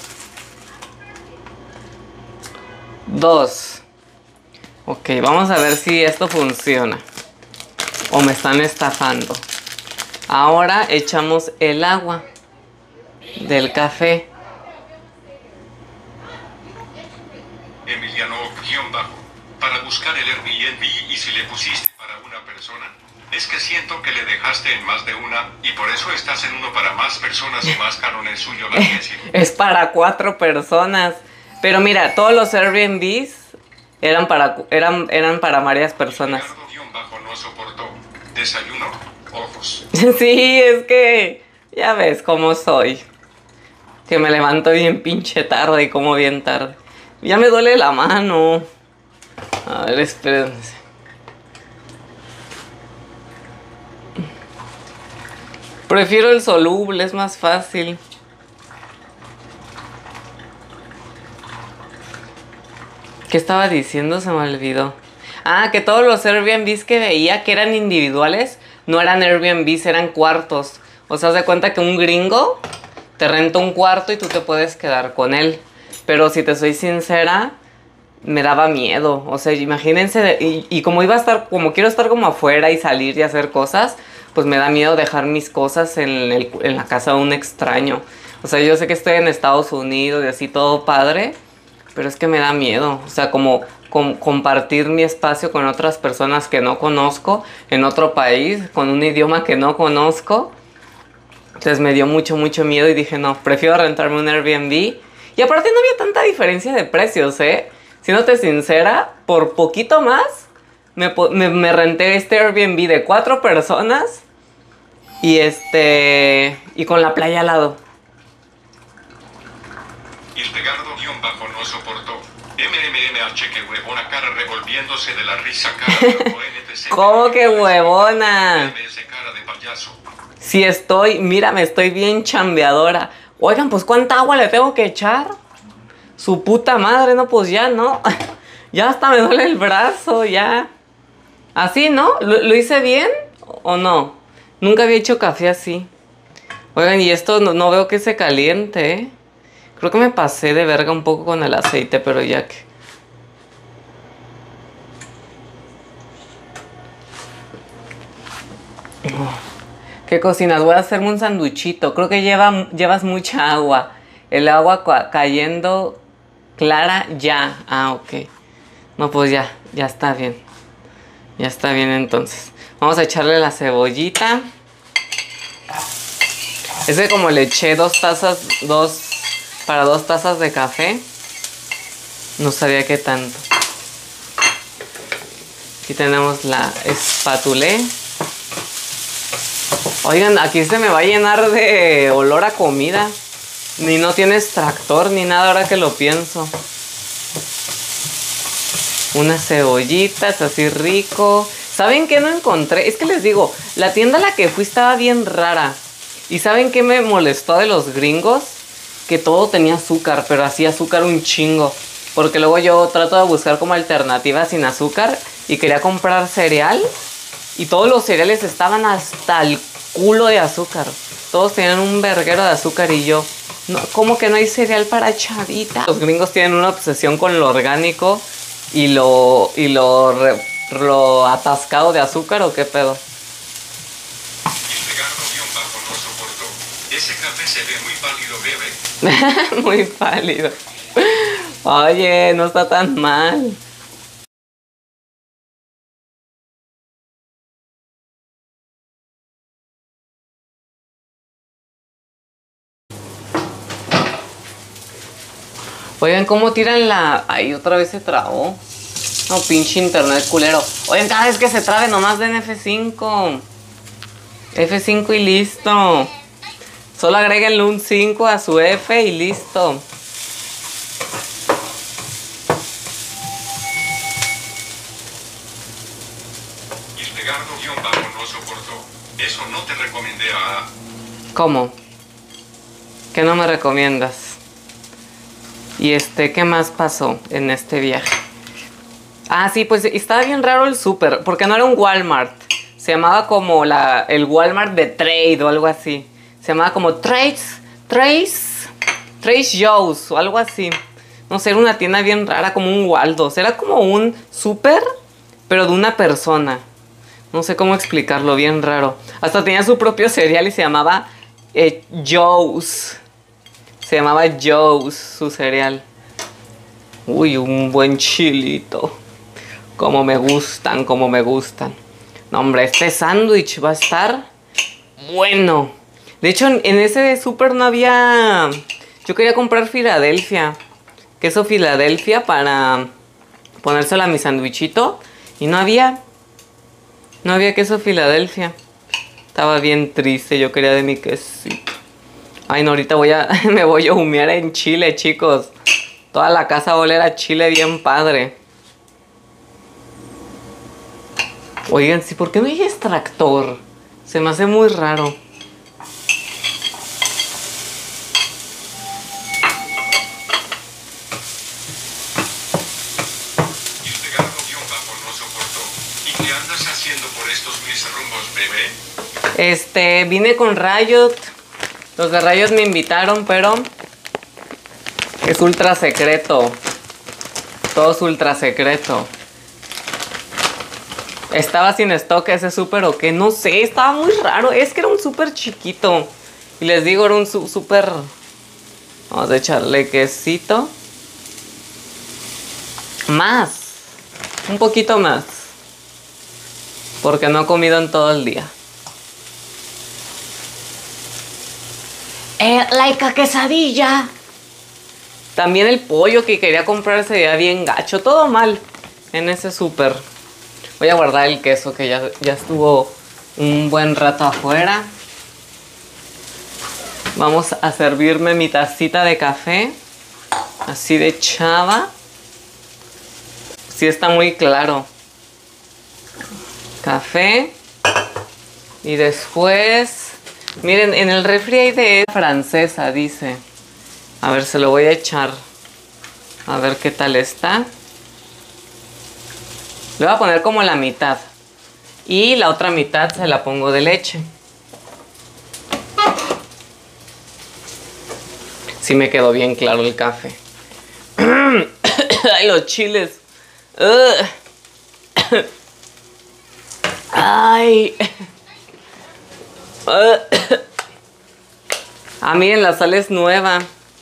dos. Ok, vamos a ver si esto funciona o me están estafando. Ahora echamos el agua del café. Emiliano guión bajo. Para buscar el Airbnb y si le pusiste para una persona. Es que siento que le dejaste en más de una y por eso estás en uno para más personas y más caro en el suyo. Es para cuatro personas. Pero mira, todos los Airbnbs eran para, eran, eran para varias personas. Bajo no soportó. Desayuno, ojos. Sí, es que ya ves cómo soy. Que me levanto bien pinche tarde y como bien tarde. Ya me duele la mano. A ver, espérense. Prefiero el soluble, es más fácil. ¿Qué estaba diciendo? Se me olvidó. Ah, que todos los Airbnbs que veía que eran individuales no eran Airbnbs, eran cuartos. O sea, haz de cuenta que un gringo te renta un cuarto y tú te puedes quedar con él. Pero si te soy sincera, me daba miedo. O sea, imagínense, y, y como iba a estar, como quiero estar como afuera y salir y hacer cosas, pues me da miedo dejar mis cosas en, el, en la casa de un extraño. O sea, yo sé que estoy en Estados Unidos y así todo padre, Pero es que me da miedo. O sea, como com compartir mi espacio con otras personas que no conozco, en otro país, con un idioma que no conozco. Entonces me dio mucho, mucho miedo y dije, no, prefiero rentarme un Airbnb. Y aparte no había tanta diferencia de precios, ¿eh? Siéndote sincera, por poquito más, me, me, me renté este Airbnb de cuatro personas. Y este... y con la playa al lado. Hildegardo guión bajo no soportó. M M M H que huevona cara revolviéndose de la risa cara. ¿Cómo que huevona? Cara de payaso. Si estoy, mira, me estoy bien chambeadora. Oigan, pues ¿cuánta agua le tengo que echar? Su puta madre, no, pues ya, ¿no? Ya hasta me duele el brazo, ya. ¿Así, no? ¿Lo, lo hice bien o no? Nunca había hecho café así. Oigan, y esto no, no veo que se caliente, ¿eh? Creo que me pasé de verga un poco con el aceite, pero ya que... Oh. ¿Qué cocinas? Voy a hacerme un sanduchito. Creo que lleva, llevas mucha agua. El agua ca cayendo clara ya. Ah, ok. No, pues ya, ya está bien. Ya está bien entonces. Vamos a echarle la cebollita. Es que como le eché dos tazas, dos... para dos tazas de café, no sabía qué tanto. Aquí tenemos la espatulé. Oigan, aquí se me va a llenar de olor a comida. Ni no tiene extractor ni nada ahora que lo pienso. Unas cebollitas así rico. ¿Saben qué no encontré? Es que les digo, la tienda a la que fui estaba bien rara. ¿Y saben qué me molestó de los gringos? Que todo tenía azúcar, pero así azúcar un chingo. Porque luego yo trato de buscar como alternativas sin azúcar y quería comprar cereal. Y todos los cereales estaban hasta el culo de azúcar. Todos tenían un verguero de azúcar y yo... No, ¿cómo que no hay cereal para chavita? Los gringos tienen una obsesión con lo orgánico y lo, y lo, re, lo atascado de azúcar, ¿o qué pedo? Ese café se ve muy pálido, bebe. Muy pálido. Oye, no está tan mal. Oigan, ¿cómo tiran la...? Ay, otra vez se trabó. No, pinche internet culero. Oigan, cada vez que se trabe nomás den F cinco. F cinco y listo. Solo agréguenle un cinco a su F y listo. Hildegardo guión bajo no soportó. Eso no te recomendé a... ¿Cómo? ¿Qué no me recomiendas? Y este, ¿qué más pasó en este viaje? Ah, sí, pues estaba bien raro el súper, porque no era un Walmart. Se llamaba como la, el Walmart de Trade o algo así. Se llamaba como Trace, Trace, Trace Joe's o algo así. No sé, era una tienda bien rara, como un Waldos. Era como un súper, pero de una persona. No sé cómo explicarlo, bien raro. Hasta tenía su propio cereal y se llamaba eh, Joe's. Se llamaba Joe's, su cereal. Uy, un buen chilito. Como me gustan, como me gustan. No, hombre, este sándwich va a estar bueno. De hecho, en ese súper no había... Yo quería comprar Filadelfia. Queso Filadelfia para ponérselo a mi sándwichito. Y no había. No había queso Filadelfia. Estaba bien triste, yo quería de mi quesito. Ay, no, ahorita voy a... me voy a humear en chile, chicos. Toda la casa va a oler a chile bien padre. Oigan, sí, ¿por qué no hay extractor? Se me hace muy raro. ¿Y qué andas haciendo por estos mis rumbos, bebé? Este, vine con Riot. Los de Riot me invitaron, pero es ultra secreto. Todo es ultra secreto. ¿Estaba sin stock ese súper o qué? No sé, estaba muy raro. Es que era un súper chiquito. Y les digo, era un súper... Vamos a echarle quesito. Más. Un poquito más. Porque no he comido en todo el día. Eh, like a quesadilla. También el pollo que quería comprar se veía bien gacho. Todo mal en ese súper. Voy a guardar el queso que ya, ya estuvo un buen rato afuera. Vamos a servirme mi tacita de café. Así de chava. Sí está muy claro. Café. Y después... Miren, en el refri hay de francesa, dice. A ver, se lo voy a echar. A ver qué tal está. Le voy a poner como la mitad. Y la otra mitad se la pongo de leche. Sí me quedó bien claro el café. Ay, los chiles. Uh. Ay. Uh. Ah, miren, la sal es nueva.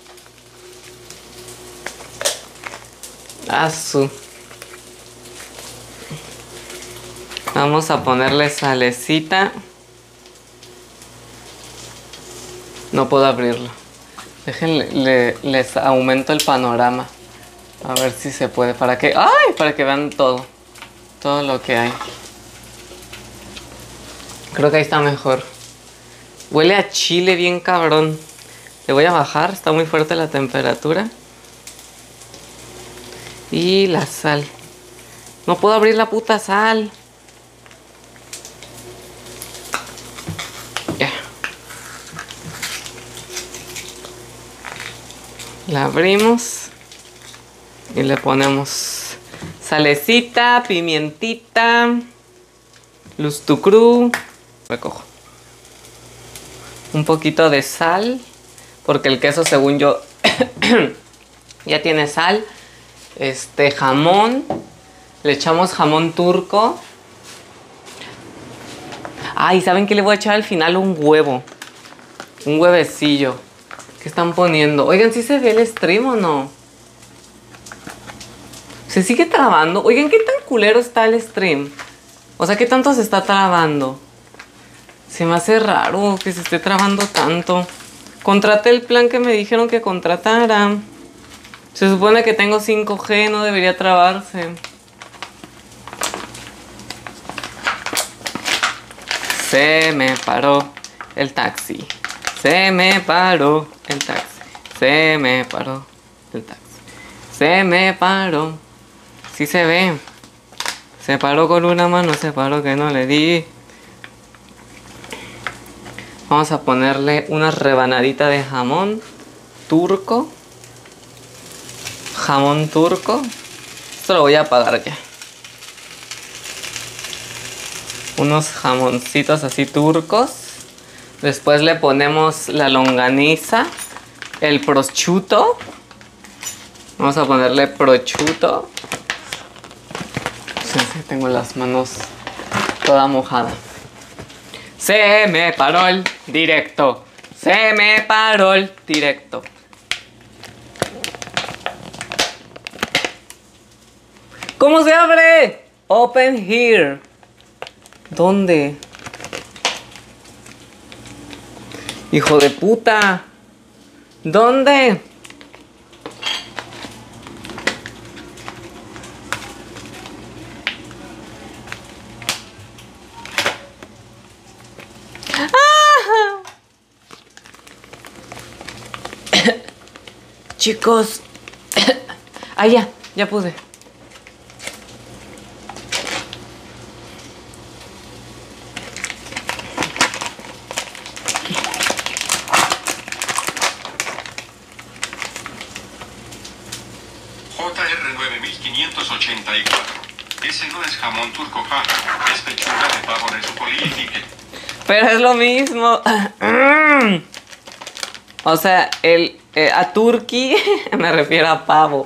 Asu. Vamos a ponerle salecita. No puedo abrirlo. Déjenle, le, les aumento el panorama. A ver si se puede. Para que, ¡ay! Para que vean todo. Todo lo que hay. Creo que ahí está mejor. Huele a chile bien cabrón. Le voy a bajar. Está muy fuerte la temperatura. Y la sal. No puedo abrir la puta sal. Ya. La abrimos. Y le ponemos salecita, pimientita, lustucrú. Recojo. Un poquito de sal. Porque el queso, según yo, ya tiene sal. Este jamón. Le echamos jamón turco. Ay, ¿saben qué le voy a echar al final? Un huevo. Un huevecillo. ¿Qué están poniendo? Oigan, ¿sí se ve el stream o no? ¿Se sigue trabando? Oigan, ¿qué tan culero está el stream? O sea, ¿qué tanto se está trabando? Se me hace raro que se esté trabando tanto. Contraté el plan que me dijeron que contratara. Se supone que tengo cinco G, no debería trabarse. Se me paró el taxi. Se me paró el taxi. Se me paró el taxi. Se me paró. Sí se ve. Se paró con una mano, se paró que no le di. Vamos a ponerle una rebanadita de jamón turco. Jamón turco. Esto lo voy a apagar ya. Unos jamoncitos así turcos. Después le ponemos la longaniza. El prosciutto. Vamos a ponerle prosciutto. Sí, sí, tengo las manos toda mojada. Se me paró el directo. Se me paró el directo. ¿Cómo se abre? Open here. ¿Dónde? Hijo de puta. ¿Dónde? ¡Ah! Chicos. Ah, ya, ya pude. J R nueve mil quinientos ochenta y cuatro. Ese no es jamón turco, jaja. Es pechuga de pavo de su política. Pero es lo mismo. O sea, el eh, a turkey me refiero a pavo.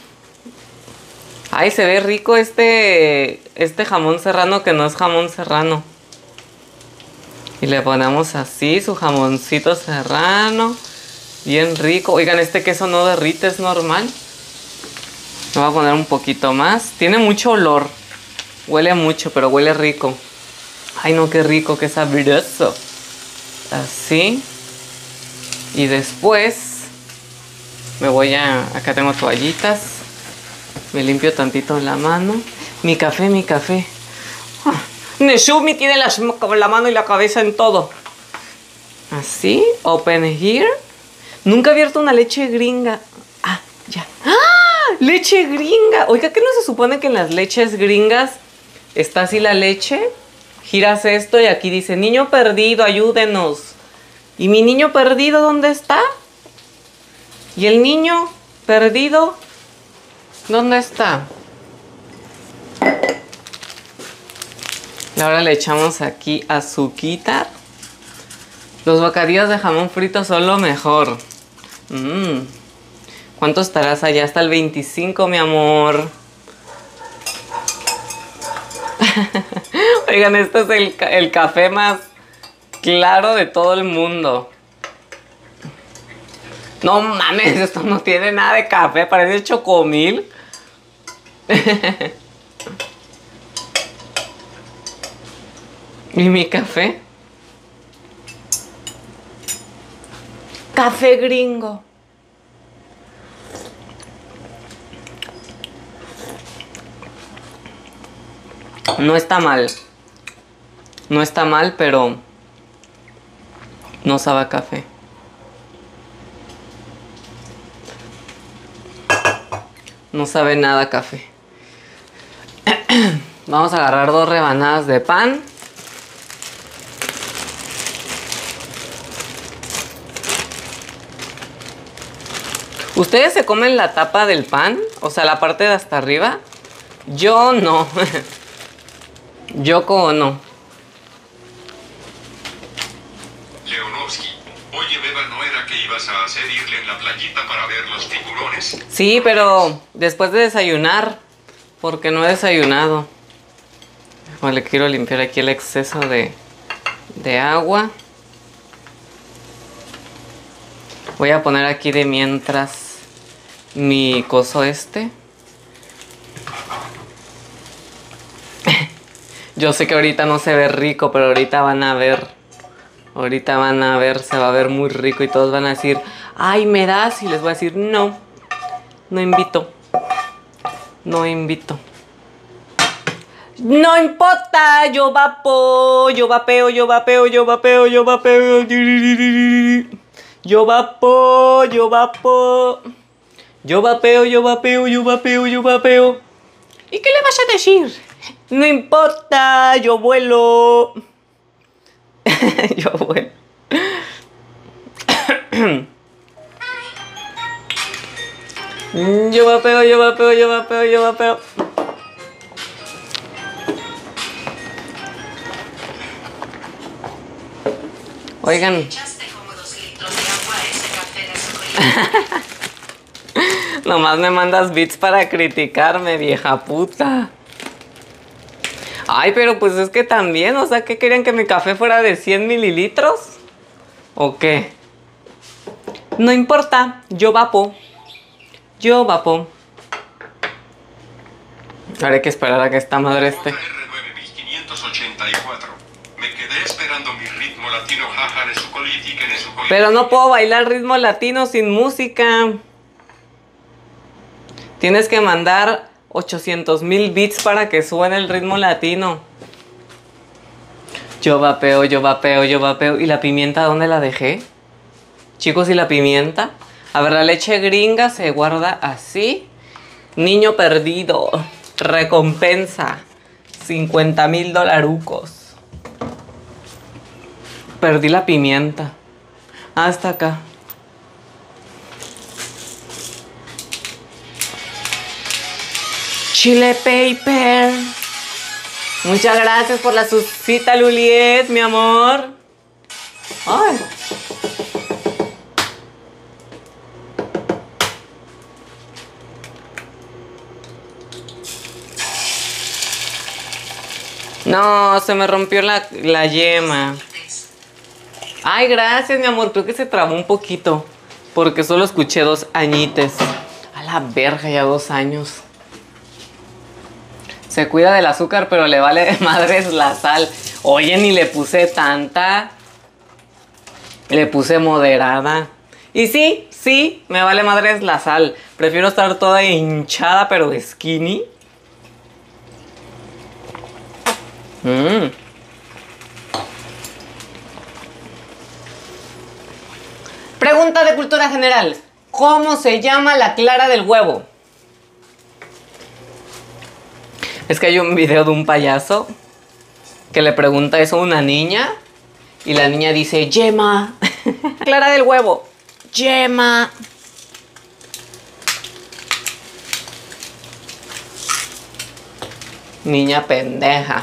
Ay, se ve rico este este jamón serrano que no es jamón serrano. Y le ponemos así su jamoncito serrano. Bien rico. Oigan, este queso no derrite, es normal. Me voy a poner un poquito más. Tiene mucho olor. Huele a mucho, pero huele rico. Ay, no, qué rico, qué sabroso. Así. Y después me voy a... Acá tengo toallitas. Me limpio tantito la mano. Mi café, mi café. Ah, Neshumi tiene la, la mano y la cabeza en todo. Así. Open here. Nunca he abierto una leche gringa. Ah, ya. ¡Ah! ¡Leche gringa! Oiga, ¿qué no se supone que en las leches gringas está así la leche? Giras esto y aquí dice, niño perdido, ayúdenos. ¿Y mi niño perdido dónde está? ¿Y el niño perdido dónde está? Y ahora le echamos aquí azuquita. Los bocadillos de jamón frito son lo mejor. Mmm. ¿Cuánto estarás allá? Hasta el veinticinco, mi amor. Oigan, este es el, el café más claro de todo el mundo. No mames, esto no tiene nada de café, parece chocomil. ¿Y mi café? Café gringo. No está mal. No está mal, pero no sabe a café. No sabe nada a café. Vamos a agarrar dos rebanadas de pan. ¿Ustedes se comen la tapa del pan? O sea, la parte de hasta arriba. Yo no. Yo como no. Leonovsky, oye, Beba, ¿no era que ibas a hacer irle en la playita para ver los tiburones? Sí, pero después de desayunar, porque no he desayunado. Vale, quiero limpiar aquí el exceso de, de agua. Voy a poner aquí de mientras mi coso este. Yo sé que ahorita no se ve rico, pero ahorita van a ver. Ahorita van a ver, se va a ver muy rico y todos van a decir, ay, ¿me das? Y les voy a decir, no, no invito. No invito. No importa, yo vapo, yo vapeo, yo vapeo, yo vapeo, yo vapeo. Yo vapo, yo vapo. Yo vapeo, yo vapeo, yo vapeo, yo vapeo. ¿Y qué le vas a decir? No importa, yo vuelo. Yo vuelo. Yo vapeo, yo vapeo, yo vapeo, yo vapeo. Oigan. Echaste como dos litros de agua a ese café de azúcar. Nomás me mandas beats para criticarme, vieja puta. Ay, pero pues es que también, o sea, ¿qué querían que mi café fuera de cien mililitros? ¿O qué? No importa, yo vapo. Yo vapo. Ahora hay que esperar a que esta madre esté. R nueve mil quinientos ochenta y cuatro. Me quedé esperando mi ritmo latino, jaja, de su política, de su política. Pero no puedo bailar ritmo latino sin música. Tienes que mandar ochocientos mil bits para que suene el ritmo latino. Yo vapeo, yo vapeo, yo vapeo. ¿Y la pimienta dónde la dejé? Chicos, ¿y la pimienta? A ver, la leche gringa se guarda así. Niño perdido. Recompensa. cincuenta mil dolarucos. Perdí la pimienta. Hasta acá. Chile Paper. Muchas gracias por la suscita, Luliet, mi amor. Ay. No, se me rompió la, la yema. Ay, gracias, mi amor. Creo que se trabó un poquito. Porque solo escuché dos añites. A la verga, ya dos años. Se cuida del azúcar, pero le vale madres la sal. Oye, ni le puse tanta. Le puse moderada. Y sí, sí, me vale madres la sal. Prefiero estar toda hinchada, pero skinny. Mmm. Pregunta de cultura general. ¿Cómo se llama la clara del huevo? Es que hay un video de un payaso que le pregunta eso a una niña y la niña dice, yema. Clara del huevo. Yema. Niña pendeja.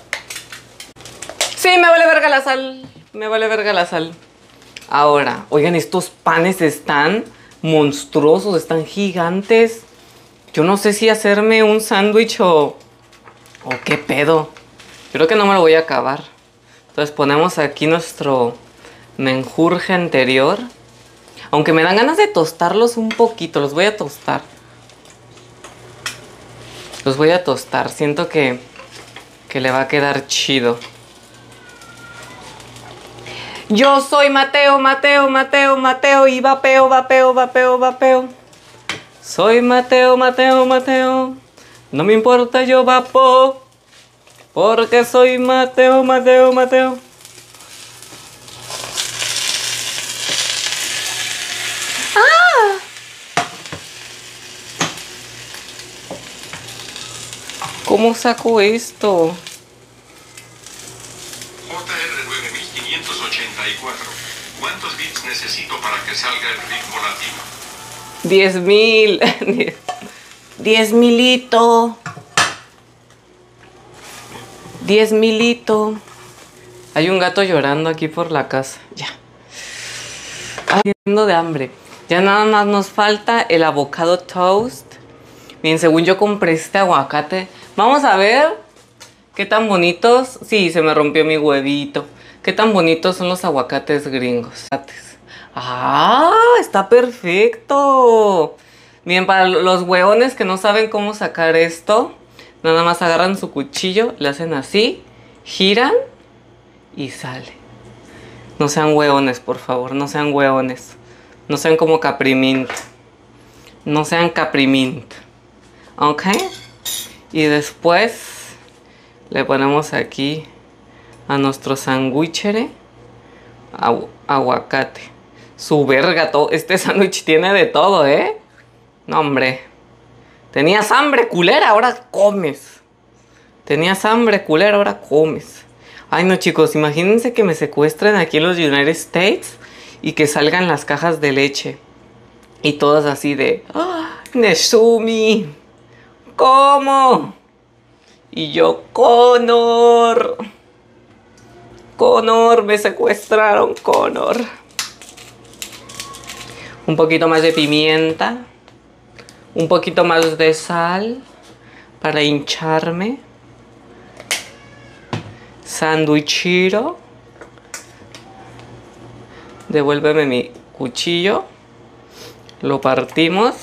Sí, me vale verga la sal. Me vale verga la sal. Ahora, oigan, estos panes están monstruosos, están gigantes. Yo no sé si hacerme un sándwich o... o qué pedo. Creo que no me lo voy a acabar. Entonces ponemos aquí nuestro menjurje anterior. Aunque me dan ganas de tostarlos un poquito. Los voy a tostar. Los voy a tostar. Siento que, que le va a quedar chido. Yo soy Mateo, Mateo, Mateo, Mateo. Y vapeo, vapeo, vapeo, vapeo. Soy Mateo, Mateo, Mateo. No me importa, yo vapo. Porque soy Mateo, Mateo, Mateo. ¡Ah! ¿Cómo saco esto? J R nueve mil quinientos ochenta y cuatro. ¿Cuántos bits necesito para que salga el ritmo latino? Diez mil. Diez milito. Diez milito. Hay un gato llorando aquí por la casa. Ya. Haciendo de hambre. Ya nada más nos falta el avocado toast. Bien, según yo compré este aguacate. Vamos a ver qué tan bonitos. Sí, se me rompió mi huevito. Qué tan bonitos son los aguacates gringos. ¡Ah! Está perfecto. Bien, para los hueones que no saben cómo sacar esto, nada más agarran su cuchillo, le hacen así, giran y sale. No sean hueones, por favor, no sean hueones. No sean como Caprimint. No sean Caprimint. ¿Ok? Y después le ponemos aquí a nuestro sandwichere agu aguacate. Su verga, todo. Este sándwich tiene de todo, ¿eh? No, hombre. Tenías hambre, culera, ahora comes. Tenías hambre, culera, ahora comes. Ay, no, chicos, imagínense que me secuestren aquí en los United States y que salgan las cajas de leche. Y todas así de... ¡Ah! ¡Nezumi! ¿Cómo? Y yo, Connor. Connor, me secuestraron, Connor. Un poquito más de pimienta. Un poquito más de sal para hincharme. Sandwichero. Devuélveme mi cuchillo. Lo partimos.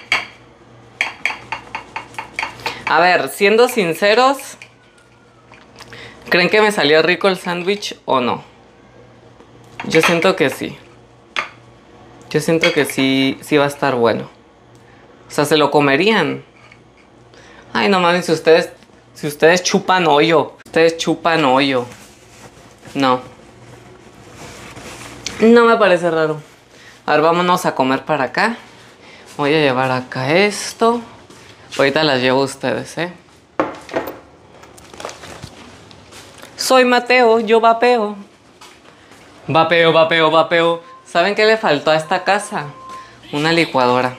A ver, siendo sinceros, ¿creen que me salió rico el sándwich o no? Yo siento que sí. Yo siento que sí, sí va a estar bueno. O sea, se lo comerían. Ay, no mames, si ustedes, si ustedes chupan hoyo. Ustedes chupan hoyo. No. No me parece raro. A ver, vámonos a comer para acá. Voy a llevar acá esto. Ahorita las llevo a ustedes, ¿eh? Soy Mateo, yo vapeo. Vapeo, vapeo, vapeo. ¿Saben qué le faltó a esta casa? Una licuadora.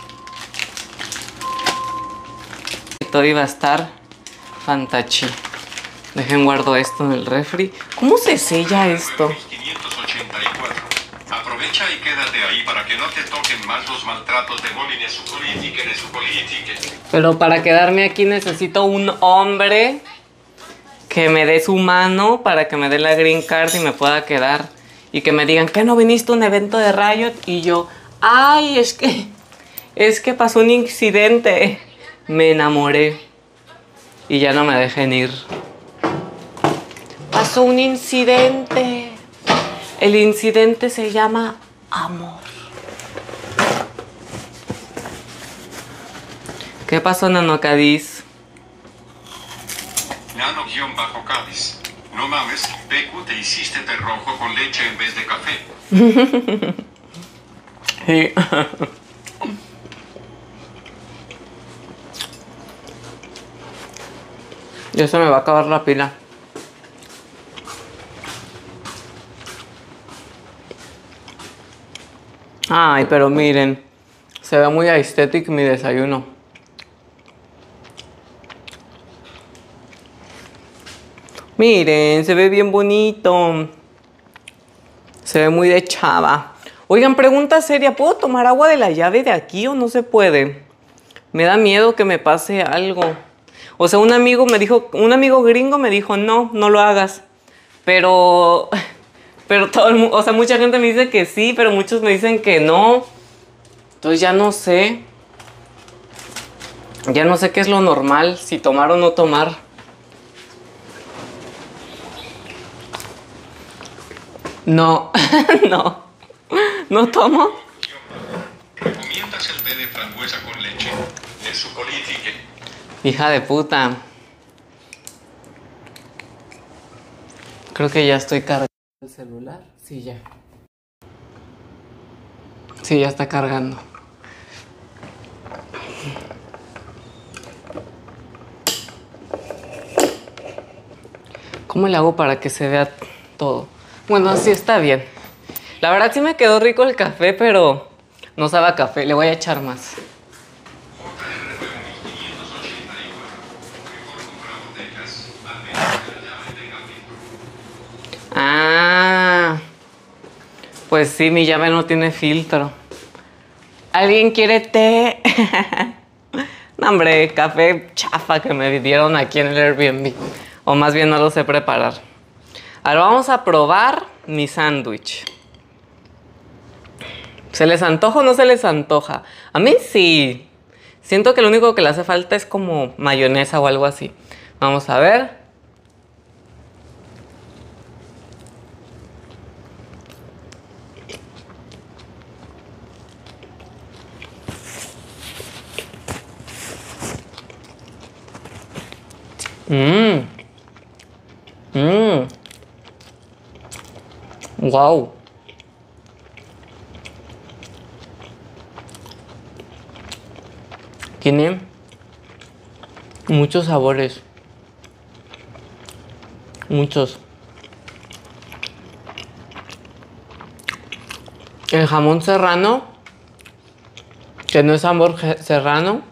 Todo iba a estar fantachi. Dejen guardo esto en el refri. ¿Cómo se sella esto? quinientos ochenta y cuatro. Aprovecha y quédate ahí para que no te toquen más los maltratos de Molly su política de su política. Pero para quedarme aquí necesito un hombre que me dé su mano para que me dé la green card y me pueda quedar. Y que me digan, ¿qué no viniste a un evento de Riot? Y yo, ay, es que, es que pasó un incidente. Me enamoré. y ya no me dejen ir. Pasó un incidente. El incidente se llama amor. ¿Qué pasó, Nano Cádiz? Nano-Cádiz. No mames, Pecu, te hiciste té rojo con leche en vez de café. Sí. Ya se me va a acabar la pila. Ay, pero miren, se ve muy aesthetic mi desayuno. Miren, se ve bien bonito. Se ve muy de chava. Oigan, pregunta seria, ¿puedo tomar agua de la llave de aquí o no se puede? Me da miedo que me pase algo. O sea, un amigo me dijo, un amigo gringo me dijo, no, no lo hagas. Pero, pero todo el mundo, o sea, mucha gente me dice que sí, pero muchos me dicen que no. Entonces ya no sé. Ya no sé qué es lo normal, si tomar o no tomar. No, no, no tomo. ¿Recomiendas el té de frambuesa con leche? Es su política. Hija de puta. Creo que ya estoy cargando el celular. Sí, ya. Sí, ya está cargando. ¿Cómo le hago para que se vea todo? Bueno, así está bien. La verdad sí me quedó rico el café, pero no sabe a café. Le voy a echar más. Ah, pues sí, mi llave no tiene filtro. ¿Alguien quiere té? No, hombre, café chafa que me dieron aquí en el Airbnb. O más bien no lo sé preparar. Ahora vamos a probar mi sándwich. ¿Se les antoja o no se les antoja? A mí sí. Siento que lo único que le hace falta es como mayonesa o algo así. Vamos a ver. Mmm. Mmm. Wow. Tiene muchos sabores. Muchos. El jamón serrano, que no es sabor serrano,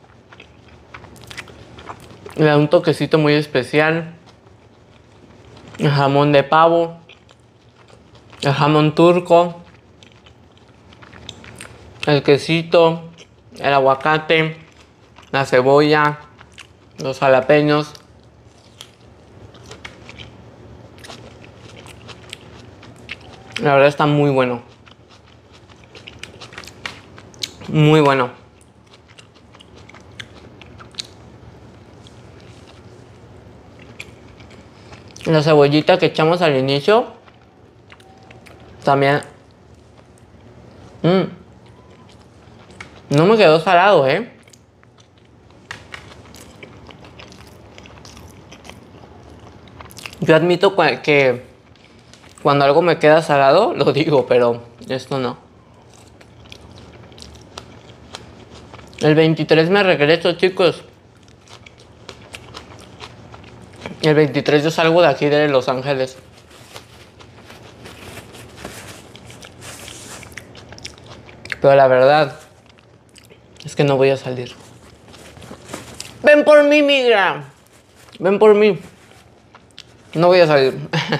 le da un toquecito muy especial. El jamón de pavo, el jamón turco, el quesito, el aguacate, la cebolla, los jalapeños. La verdad está muy bueno. Muy bueno. La cebollita que echamos al inicio también. Mm. No me quedó salado, ¿eh? Yo admito que cuando algo me queda salado, lo digo, pero esto no. El veintitrés me regreso, chicos. El veintitrés yo salgo de aquí de Los Ángeles. Pero la verdad es que no voy a salir. Ven por mí, migra. Ven por mí. No voy a salir.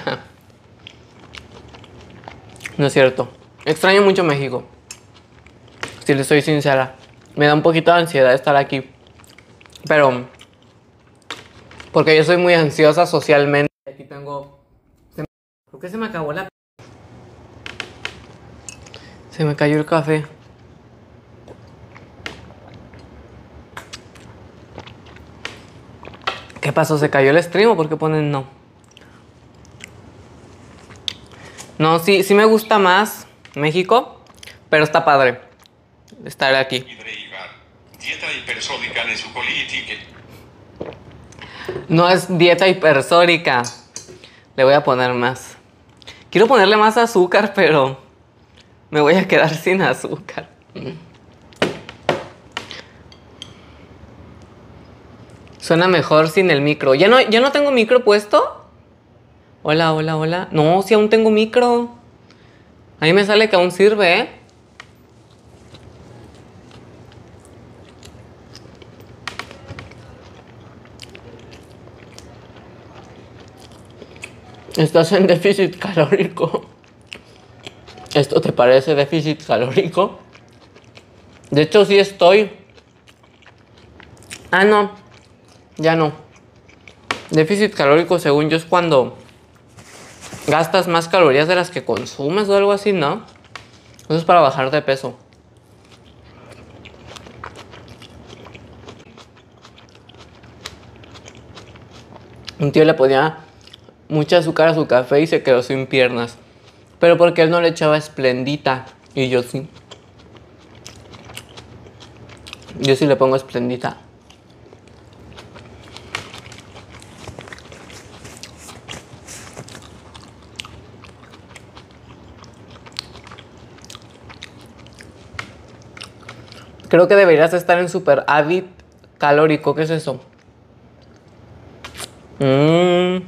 No es cierto. Extraño mucho México. Si les soy sincera. Me da un poquito de ansiedad estar aquí. Pero porque yo soy muy ansiosa socialmente. Aquí tengo... ¿Por qué se me acabó la... Se me cayó el café. ¿Qué pasó? ¿Se cayó el stream o por qué ponen no? No, sí, sí me gusta más México, pero está padre estar aquí. Dieta hipersódica en su política. No es dieta hipersódica. Le voy a poner más. Quiero ponerle más azúcar, pero me voy a quedar sin azúcar. Suena mejor sin el micro. ¿Ya no, ya no tengo micro puesto? Hola, hola, hola. No, sí aún tengo micro. Ahí me sale que aún sirve, ¿eh? Estás en déficit calórico. ¿Esto te parece déficit calórico? De hecho, sí estoy. Ah, no. Ya no. Déficit calórico, según yo, es cuando gastas más calorías de las que consumes o algo así, ¿no? Eso es para bajar de peso. Un tío le ponía mucha azúcar a su café y se quedó sin piernas. Pero porque él no le echaba esplendita. Y yo sí. Yo sí le pongo esplendita. Creo que deberías estar en super avid calórico. ¿Qué es eso? Mmm.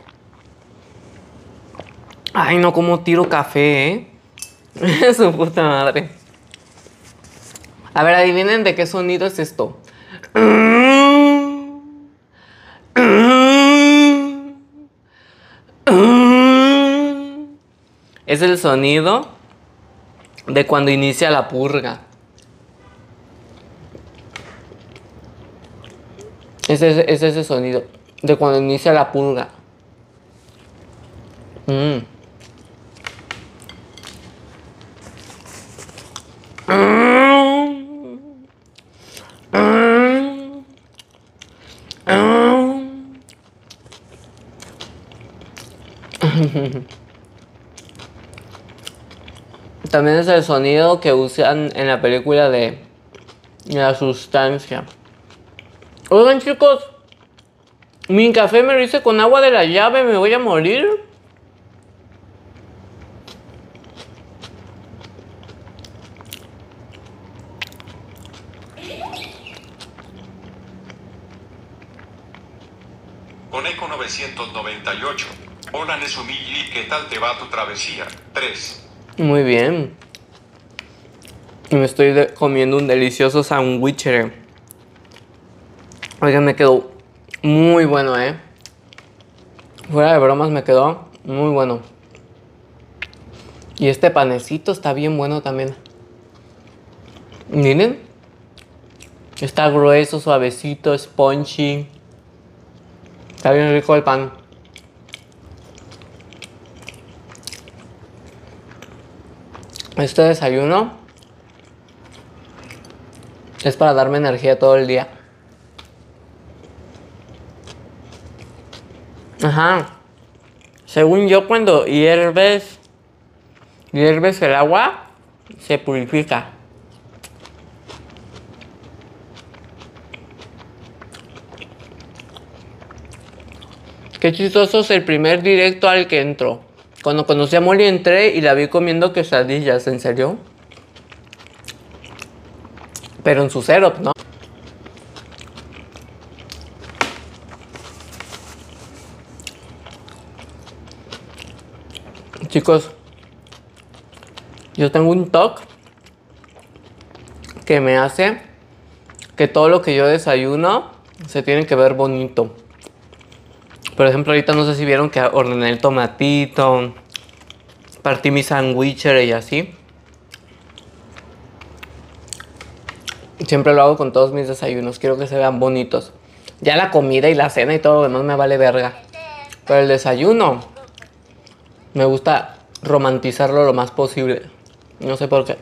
Ay, no, como tiro café, ¿eh? Su puta madre. A ver, adivinen de qué sonido es esto. Es el sonido de cuando inicia la purga. Es ese, es ese sonido de cuando inicia la purga. Mm. También es el sonido que usan en la película de La Sustancia. Oigan, chicos, mi café me lo hice con agua de la llave, me voy a morir. Coneco novecientos noventa y ocho. Hola Nesumilli, ¿qué tal te va tu travesía? tres. Muy bien. Y me estoy de- comiendo un delicioso sándwich. Oigan, me quedó muy bueno, ¿eh? Fuera de bromas, me quedó muy bueno. Y este panecito está bien bueno también. Miren. Está grueso, suavecito, spongy. Está bien rico el pan. Este desayuno es para darme energía todo el día. Ajá. Según yo, cuando hierves, hierves el agua, se purifica. Qué chistoso es el primer directo al que entró. Cuando conocí a Molly entré y la vi comiendo quesadillas, ¿en serio? Pero en su setup, ¿no? Chicos, yo tengo un toque que me hace que todo lo que yo desayuno se tiene que ver bonito. Por ejemplo, ahorita no sé si vieron que ordené el tomatito, partí mi sándwich y así. Siempre lo hago con todos mis desayunos, quiero que se vean bonitos. Ya la comida y la cena y todo lo demás me vale verga. Pero el desayuno me gusta romantizarlo lo más posible. No sé por qué.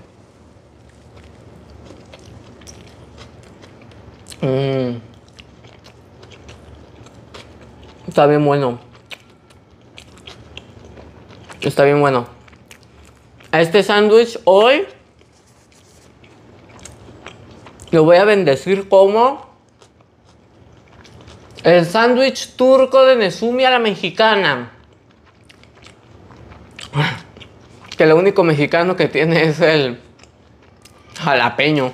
Mmm. Está bien bueno. Está bien bueno. A este sándwich hoy lo voy a bendecir como el sándwich turco de Nezumi a la mexicana. Que lo único mexicano que tiene es el jalapeño.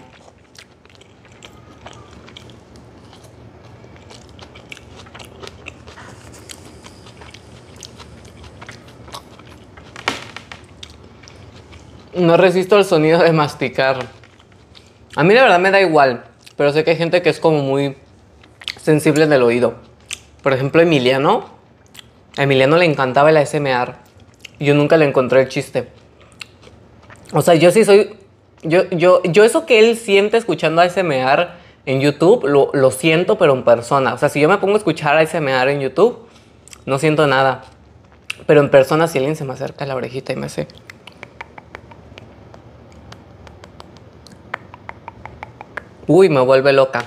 No resisto el sonido de masticar. A mí la verdad me da igual, pero sé que hay gente que es como muy sensible del oído. Por ejemplo, Emiliano. A Emiliano le encantaba el A S M R. Yo nunca le encontré el chiste. O sea, yo sí soy... Yo, yo, yo eso que él siente escuchando A S M R en YouTube, lo, lo siento, pero en persona. O sea, si yo me pongo a escuchar A S M R en YouTube, no siento nada. Pero en persona, si alguien se me acerca a la orejita y me hace... Uy, me vuelve loca.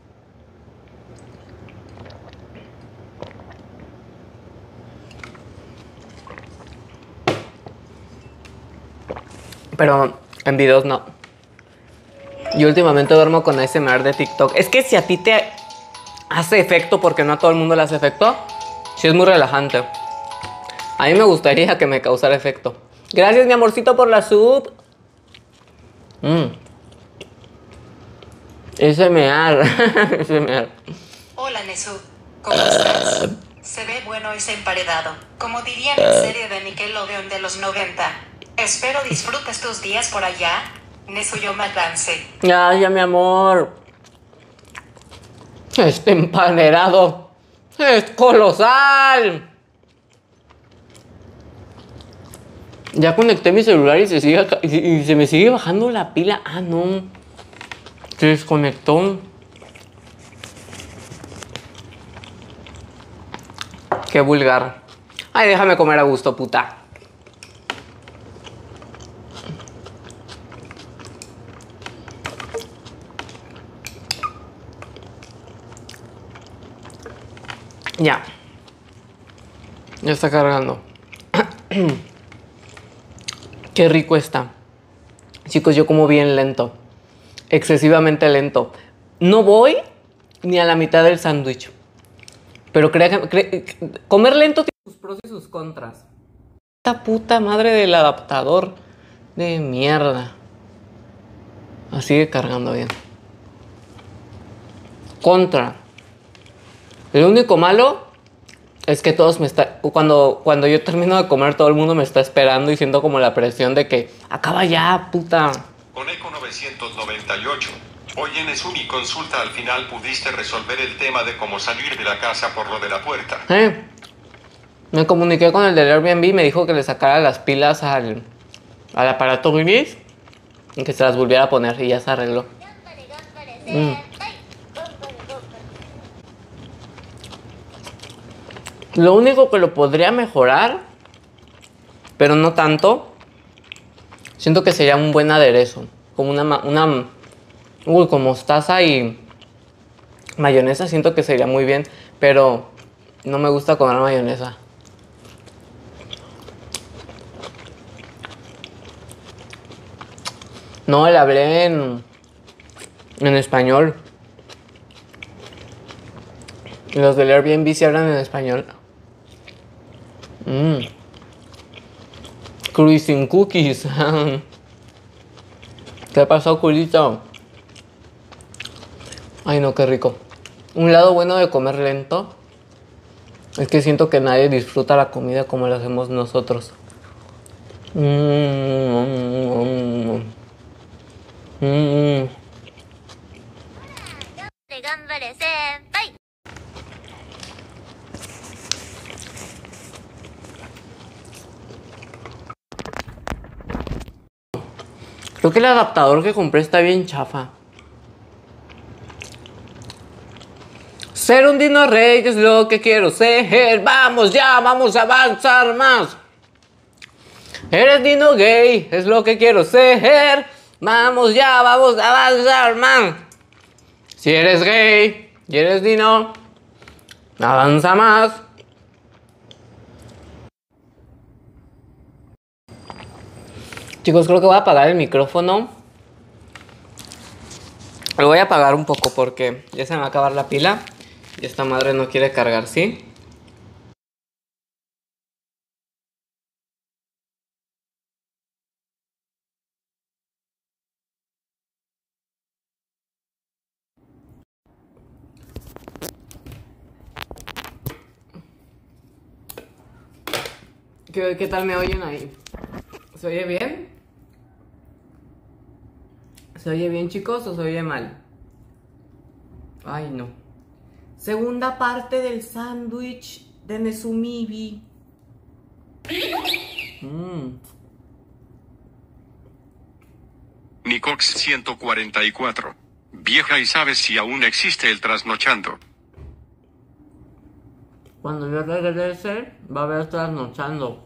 Pero en videos no. Yo últimamente duermo con A S M R de TikTok. Es que si a ti te hace efecto, porque no a todo el mundo le hace efecto, sí es muy relajante. A mí me gustaría que me causara efecto. Gracias, mi amorcito, por la sub. Mmm. A S M R. A S M R. Hola Nesu, ¿cómo estás? Se ve bueno ese emparedado, como dirían en serie de Nickelodeon de los noventa. Espero disfrutes tus días por allá. Nesu yo me alcance. Ay, ya mi amor. Este emparedado es colosal. Ya conecté mi celular y se, sigue, y se me sigue bajando la pila. Ah, no. Se desconectó. Qué vulgar. Ay, déjame comer a gusto, puta. Ya. Ya está cargando. Qué rico está. Chicos, yo como bien lento. Excesivamente lento. No voy ni a la mitad del sándwich. Pero crea, crea, comer lento tiene sus pros y sus contras. Esta puta madre del adaptador de mierda. Así sigue cargando bien. Contra. El único malo es que todos me están... Cuando, cuando yo termino de comer, todo el mundo me está esperando y siento como la presión de que acaba ya, puta. Con Eco novecientos noventa y ocho. Oye, Nezumi, consulta, al final pudiste resolver el tema de cómo salir de la casa por lo de la puerta. Eh, me comuniqué con el del Airbnb y me dijo que le sacara las pilas al, al aparato gris y que se las volviera a poner y ya se arregló. Mm. Lo único que lo podría mejorar, pero no tanto, siento que sería un buen aderezo, como una, una uy, con mostaza y mayonesa, siento que sería muy bien, pero no me gusta comer mayonesa. No, le hablé en, en español. Los del Airbnb sí hablan en español. Mmm. Cruising cookies. ¿Qué pasó, culito? Ay, no, qué rico. Un lado bueno de comer lento es que siento que nadie disfruta la comida como la hacemos nosotros. Mmm. Mmm. Creo que el adaptador que compré está bien chafa. Ser un dino rey es lo que quiero ser. Vamos ya, vamos a avanzar más. Eres dino gay, es lo que quiero ser. Vamos ya, vamos a avanzar más. Si eres gay y eres dino, avanza más. Chicos, creo que voy a apagar el micrófono. Lo voy a apagar un poco porque ya se me va a acabar la pila. Y esta madre no quiere cargar, ¿sí? ¿Qué, qué tal me oyen ahí? ¿Se oye bien? ¿Se oye bien, chicos, o se oye mal? Ay, no. Segunda parte del sándwich de Nesumibi. Mmm. Nicox ciento cuarenta y cuatro. Vieja, ¿y sabes si aún existe el trasnochando? Cuando yo regrese, va a haber trasnochando.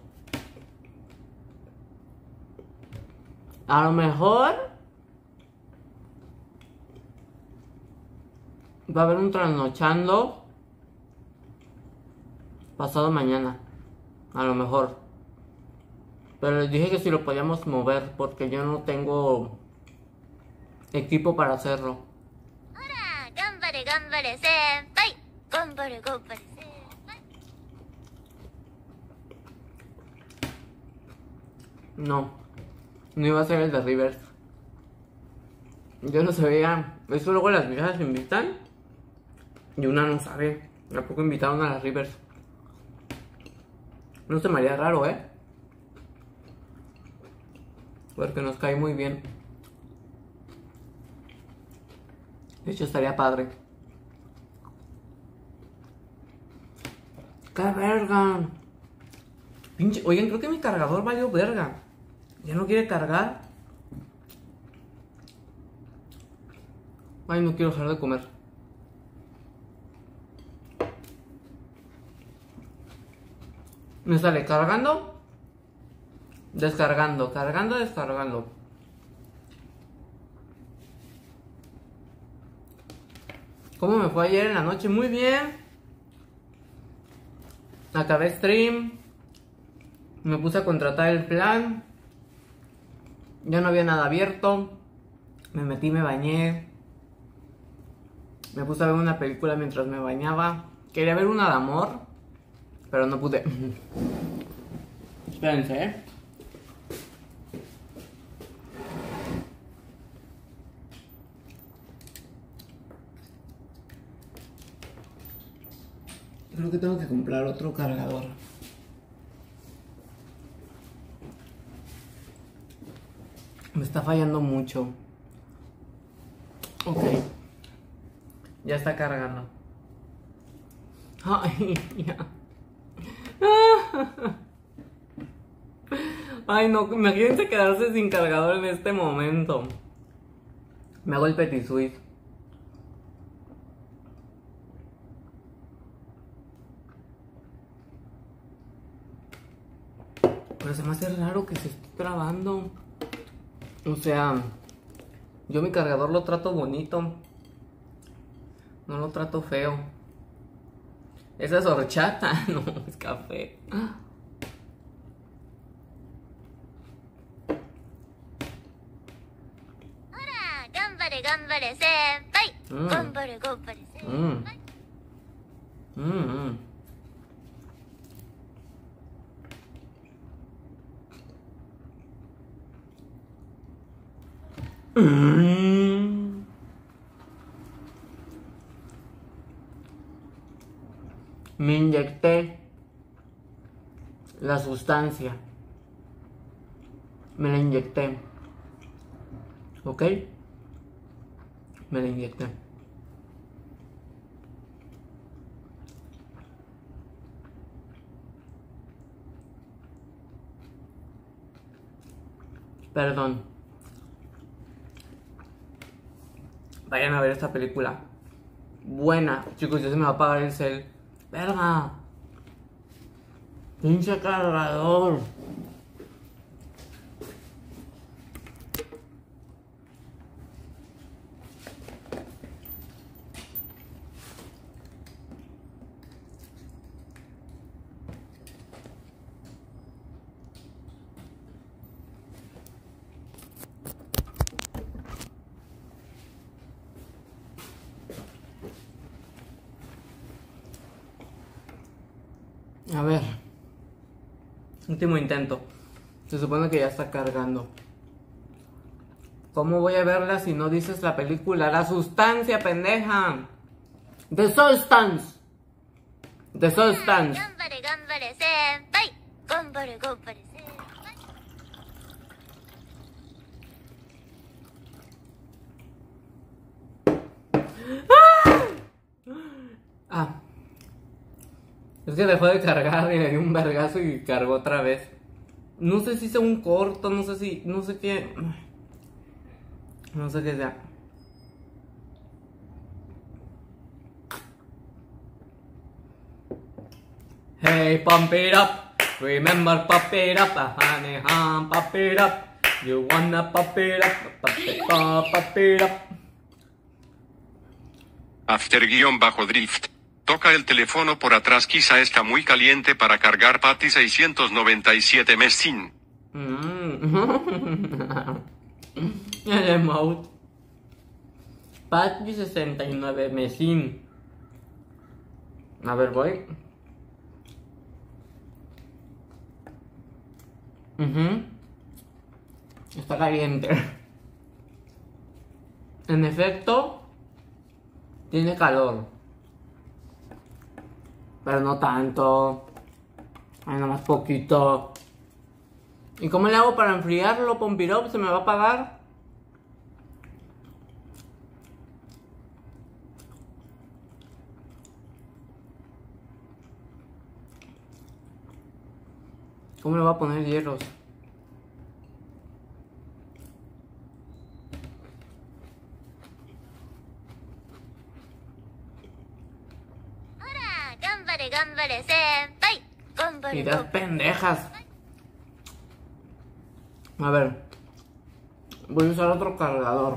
A lo mejor va a haber un trasnochando pasado mañana. A lo mejor. Pero les dije que si lo podíamos mover porque yo no tengo equipo para hacerlo. ¡Hola! ¡Gambare, gambare, senpai! ¡Gambare, gambare, senpai! No, no iba a ser el de Rivers. Yo no sabía. Eso luego las viejas invitan y una no sabe. Tampoco invitaron a las Rivers. No se me haría raro, ¿eh? Porque nos cae muy bien. De hecho, estaría padre. ¡Qué verga! Pinche... Oigan, creo que mi cargador valió verga. Ya no quiere cargar. Ay, no quiero dejar de comer. Me sale cargando, descargando, cargando, descargando. ¿Cómo me fue ayer en la noche? Muy bien. Acabé stream. Me puse a contratar el plan. Ya no había nada abierto. Me metí, me bañé. Me puse a ver una película mientras me bañaba. Quería ver una de amor, pero no pude. Espérense, ¿eh? Creo que tengo que comprar otro cargador. Me está fallando mucho. Ok. Ya está cargando. Ay, ya. Ay, no, imagínense quedarse sin cargador en este momento. Me hago el petit suisse. Pero se me hace raro que se esté trabando. O sea, yo mi cargador lo trato bonito. No lo trato feo. ¿Esa es horchata? No, es café. ¡Hola! ¡Gambare, gambare, senpai! Mm. ¡Gambare, gambare, senpai! Mmm. Mmm. Mmm. Me inyecté la sustancia. Me la inyecté. ¿Ok? Me la inyecté. Perdón. Vayan a ver esta película. Buena. Chicos, ya se me va a apagar el cel. Verga. Pinche cargador. A ver. Último intento. Se supone que ya está cargando. ¿Cómo voy a verla si no dices la película? La sustancia, pendeja. The Substance. The Substance. 頑張れ頑張れ先輩頑張れ頑張れ先輩 Ah. Es que dejó de cargar y le di un vergazo y cargó otra vez. No sé si sea un corto, no sé si... No sé qué... No sé qué sea. Hey, pump it up. Remember, pump it up. Honey, huh, pump it up. You wanna pump it up. Pump it up, pump it up. After-drift. Toca el teléfono por atrás, quizá está muy caliente para cargar. Patty seiscientos noventa y siete Messin. El emote. Patty sesenta y nueve Messin. A ver, voy. Uh-huh. Está caliente. En efecto, tiene calor. Pero no tanto. Ay, nada más poquito. ¿Y cómo le hago para enfriarlo, Pompirop? ¿Se me va a apagar? ¿Cómo le voy a poner hierros? Hola, 頑張れ頑張れ先輩頑張れ Ideas pendejas. A ver. Voy a usar otro cargador.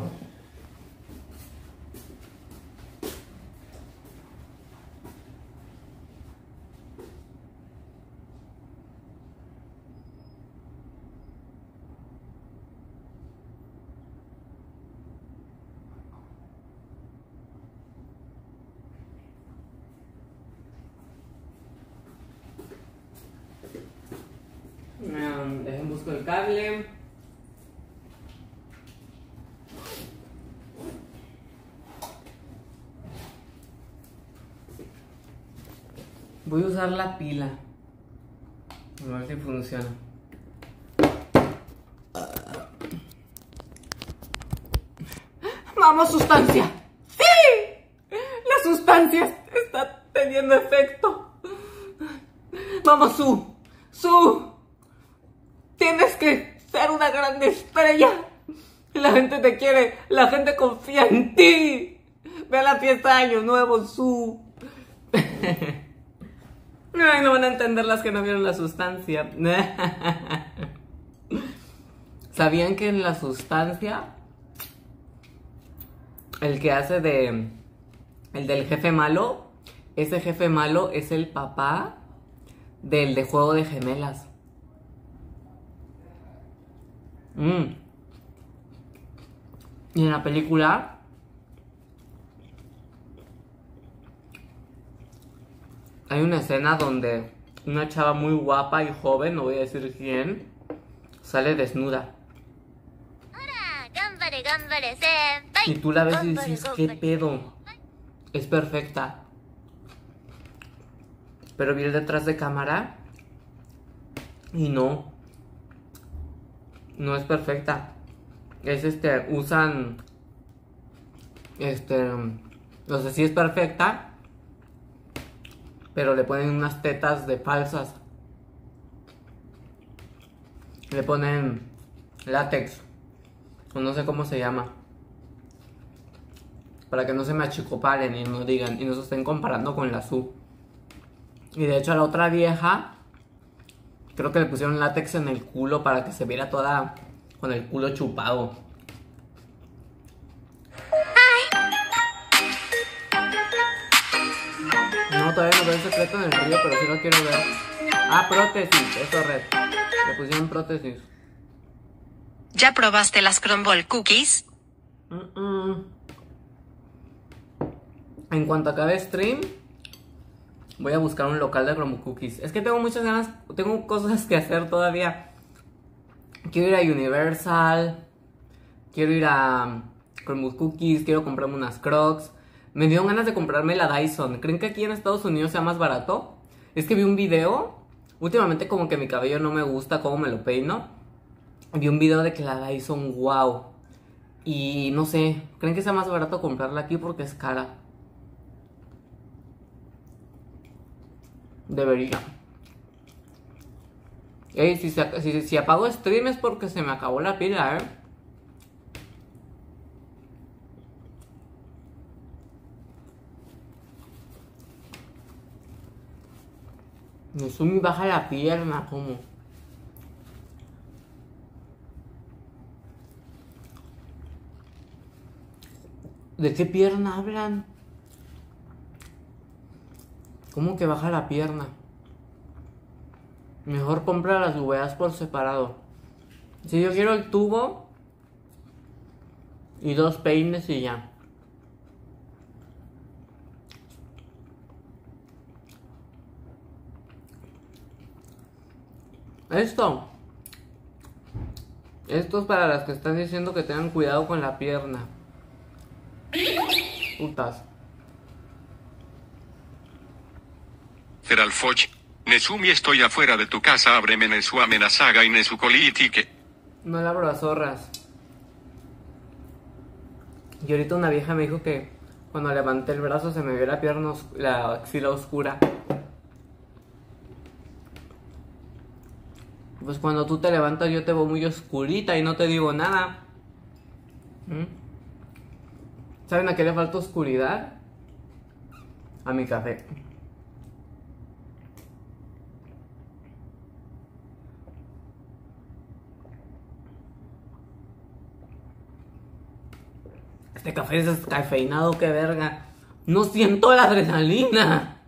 Um, dejen busco el cable. Voy a usar la pila. A ver si funciona. ¡Vamos, sustancia! ¡Sí! La sustancia está teniendo efecto. Vamos, Su. Su. Tienes que ser una gran estrella. La gente te quiere. La gente confía en ti. Ve a la fiesta de Año Nuevo, Su. Ay, no van a entender las que no vieron la sustancia. ¿Sabían que en la sustancia el que hace de... el del jefe malo, ese jefe malo es el papá del de Juego de Gemelas? Mm. Y en la película hay una escena donde una chava muy guapa y joven, no voy a decir quién, sale desnuda. ほら頑張れ頑張れ先輩 Y tú la ves y 頑張れ dices, 頑張 ¿qué れ pedo? Es perfecta. Pero vi el detrás de cámara y no. No es perfecta. Es este, usan, este, no sé si es perfecta, pero le ponen unas tetas de falsas. Le ponen látex, o no sé cómo se llama, para que no se me achicopalen y no digan, y no se estén comparando con la Su. Y de hecho a la otra vieja, creo que le pusieron látex en el culo para que se viera toda con el culo chupado. No, todavía no veo el secreto en el río, pero sí lo quiero ver. Ah, prótesis, eso, Red. Le pusieron prótesis. ¿Ya probaste las Crumble Cookies? Mm -mm. En cuanto acabe stream, Voy a buscar un local de Chrome Cookies. Es que tengo muchas ganas, tengo cosas que hacer todavía. Quiero ir a Universal, quiero ir a Chrome Cookies, quiero comprarme unas Crocs. Me dio ganas de comprarme la Dyson. ¿Creen que aquí en Estados Unidos sea más barato? Es que vi un video. Últimamente como que mi cabello no me gusta cómo me lo peino. Vi un video de que la Dyson, wow. Y no sé, ¿creen que sea más barato comprarla aquí porque es cara? Debería. Ey, si, se, si, si apago stream es porque se me acabó la pila, eh. Eso me baja la pierna, como. ¿De qué pierna hablan? ¿Cómo que baja la pierna? Mejor compra las hueas por separado. Si yo quiero el tubo y dos peines y ya. Esto. Esto es para las que están diciendo que tengan cuidado con la pierna. Putas. Feralfoch, Nesumi estoy afuera de tu casa, ábreme Nesu amenazaga y Nesu colítique. No le abro las zorras. Y ahorita una vieja me dijo que cuando levanté el brazo se me vio la pierna, os- la axila oscura. Pues cuando tú te levantas yo te veo muy oscurita y no te digo nada. ¿Mm? ¿Saben a qué le falta oscuridad? A mi café. Este café es descafeinado, qué verga. No siento la adrenalina.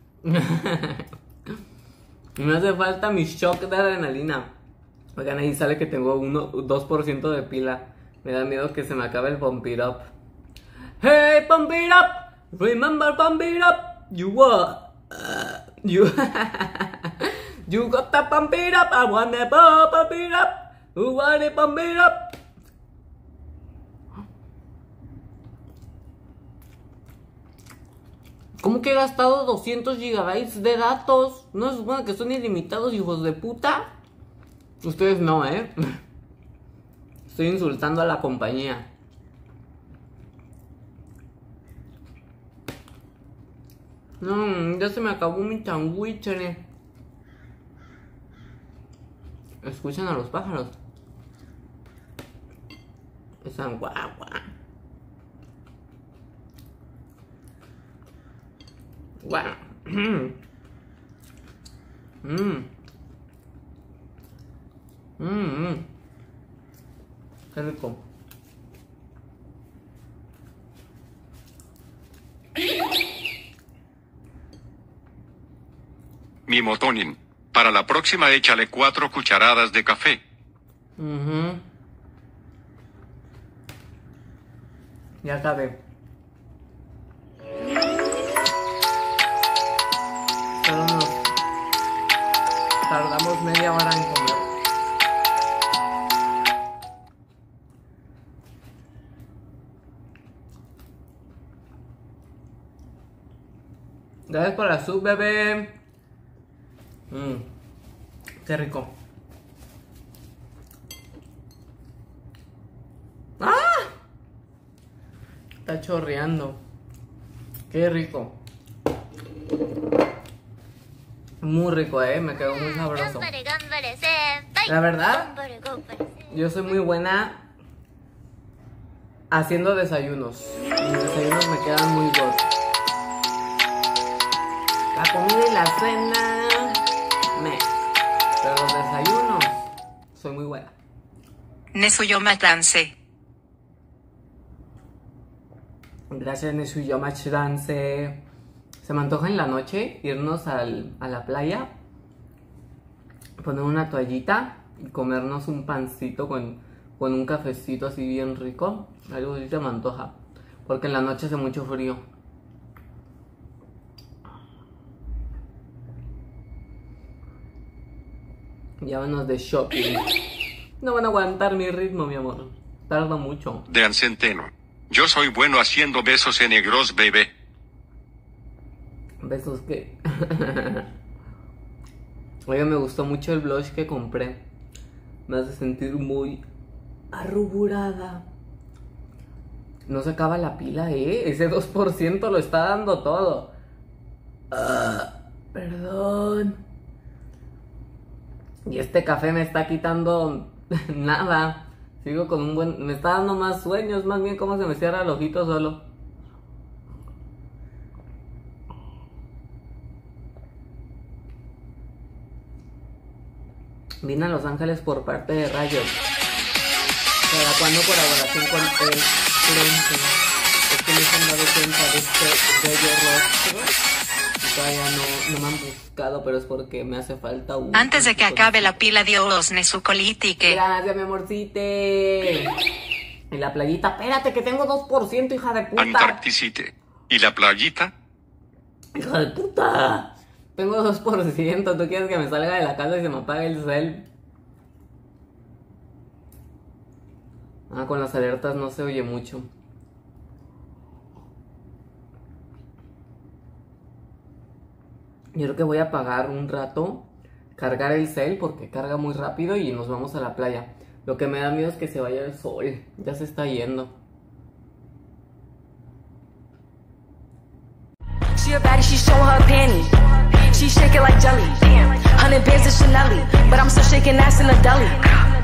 Me hace falta mi shock de adrenalina. Oigan, ahí sale que tengo uno, dos por ciento de pila. Me da miedo que se me acabe el pump it up. Hey, pump it up. Remember pump it up. You what? Uh, you You got to pump it up. I wanna pump it up. Who wanna pump it up? ¿Cómo que he gastado doscientos gigabytes de datos? ¿No se supone que son ilimitados, hijos de puta? Ustedes no, ¿eh? Estoy insultando a la compañía. No, ya se me acabó mi sandwich. Escuchan a los pájaros. Están guau guau. Guau. Mmm. Mmm. Mmm. Qué rico. Mi motonin. Para la próxima échale cuatro cucharadas de café. Mhm. Ya acabé. Solo nos tardamos media hora en comer. Gracias por la sub, bebé. Mmm, qué rico. ¡Ah! Está chorreando. Qué rico. Muy rico, eh. Me quedó muy sabroso. 頑張れ頑張れ先輩 La verdad, 頑張れ頑張れ先輩 yo soy muy buena haciendo desayunos. Mis desayunos me quedan muy good. La comida y la cena, me. Pero los desayunos, soy muy buena. Nesuyoma Dance. Gracias, Nesuyama Dance. Se me antoja en la noche irnos al, a la playa, poner una toallita y comernos un pancito con, con un cafecito así bien rico. Algo así se me antoja, porque en la noche hace mucho frío. Llámanos de shopping. No van a aguantar mi ritmo, mi amor. Tarda mucho. De Centeno. Yo soy bueno haciendo besos en negros, bebé. ¿Besos qué? Oiga, me gustó mucho el blush que compré. Me hace sentir muy arruburada. No se acaba la pila, ¿eh? Ese dos por ciento lo está dando todo. Ah, perdón. Y este café me está quitando nada. Sigo con un buen... Me está dando más sueños, más bien como se me cierra el ojito solo. Vine a Los Ángeles por parte de Rayos. ¿Para cuándo colaboración con el Pronto? Es que me han dado cuenta de este bello rostro. Y todavía no, no me han buscado, pero es porque me hace falta un... Antes de que acabe la pila, Dios, Nezucolitique. Gracias, mi amorcite. Y la playita, espérate que tengo dos por ciento, hija de puta. Antarcticite. ¿Y la playita? Hija de puta. Tengo dos por ciento, ¿tú quieres que me salga de la casa y se me apague el cel? Ah, con las alertas no se oye mucho. Yo creo que voy a apagar un rato, cargar el cel porque carga muy rápido y nos vamos a la playa. Lo que me da miedo es que se vaya el sol, ya se está yendo. She a baddie, she showing her panties. She shake it like jelly. Hundred bands of Chanel, but I'm still shaking ass in a deli.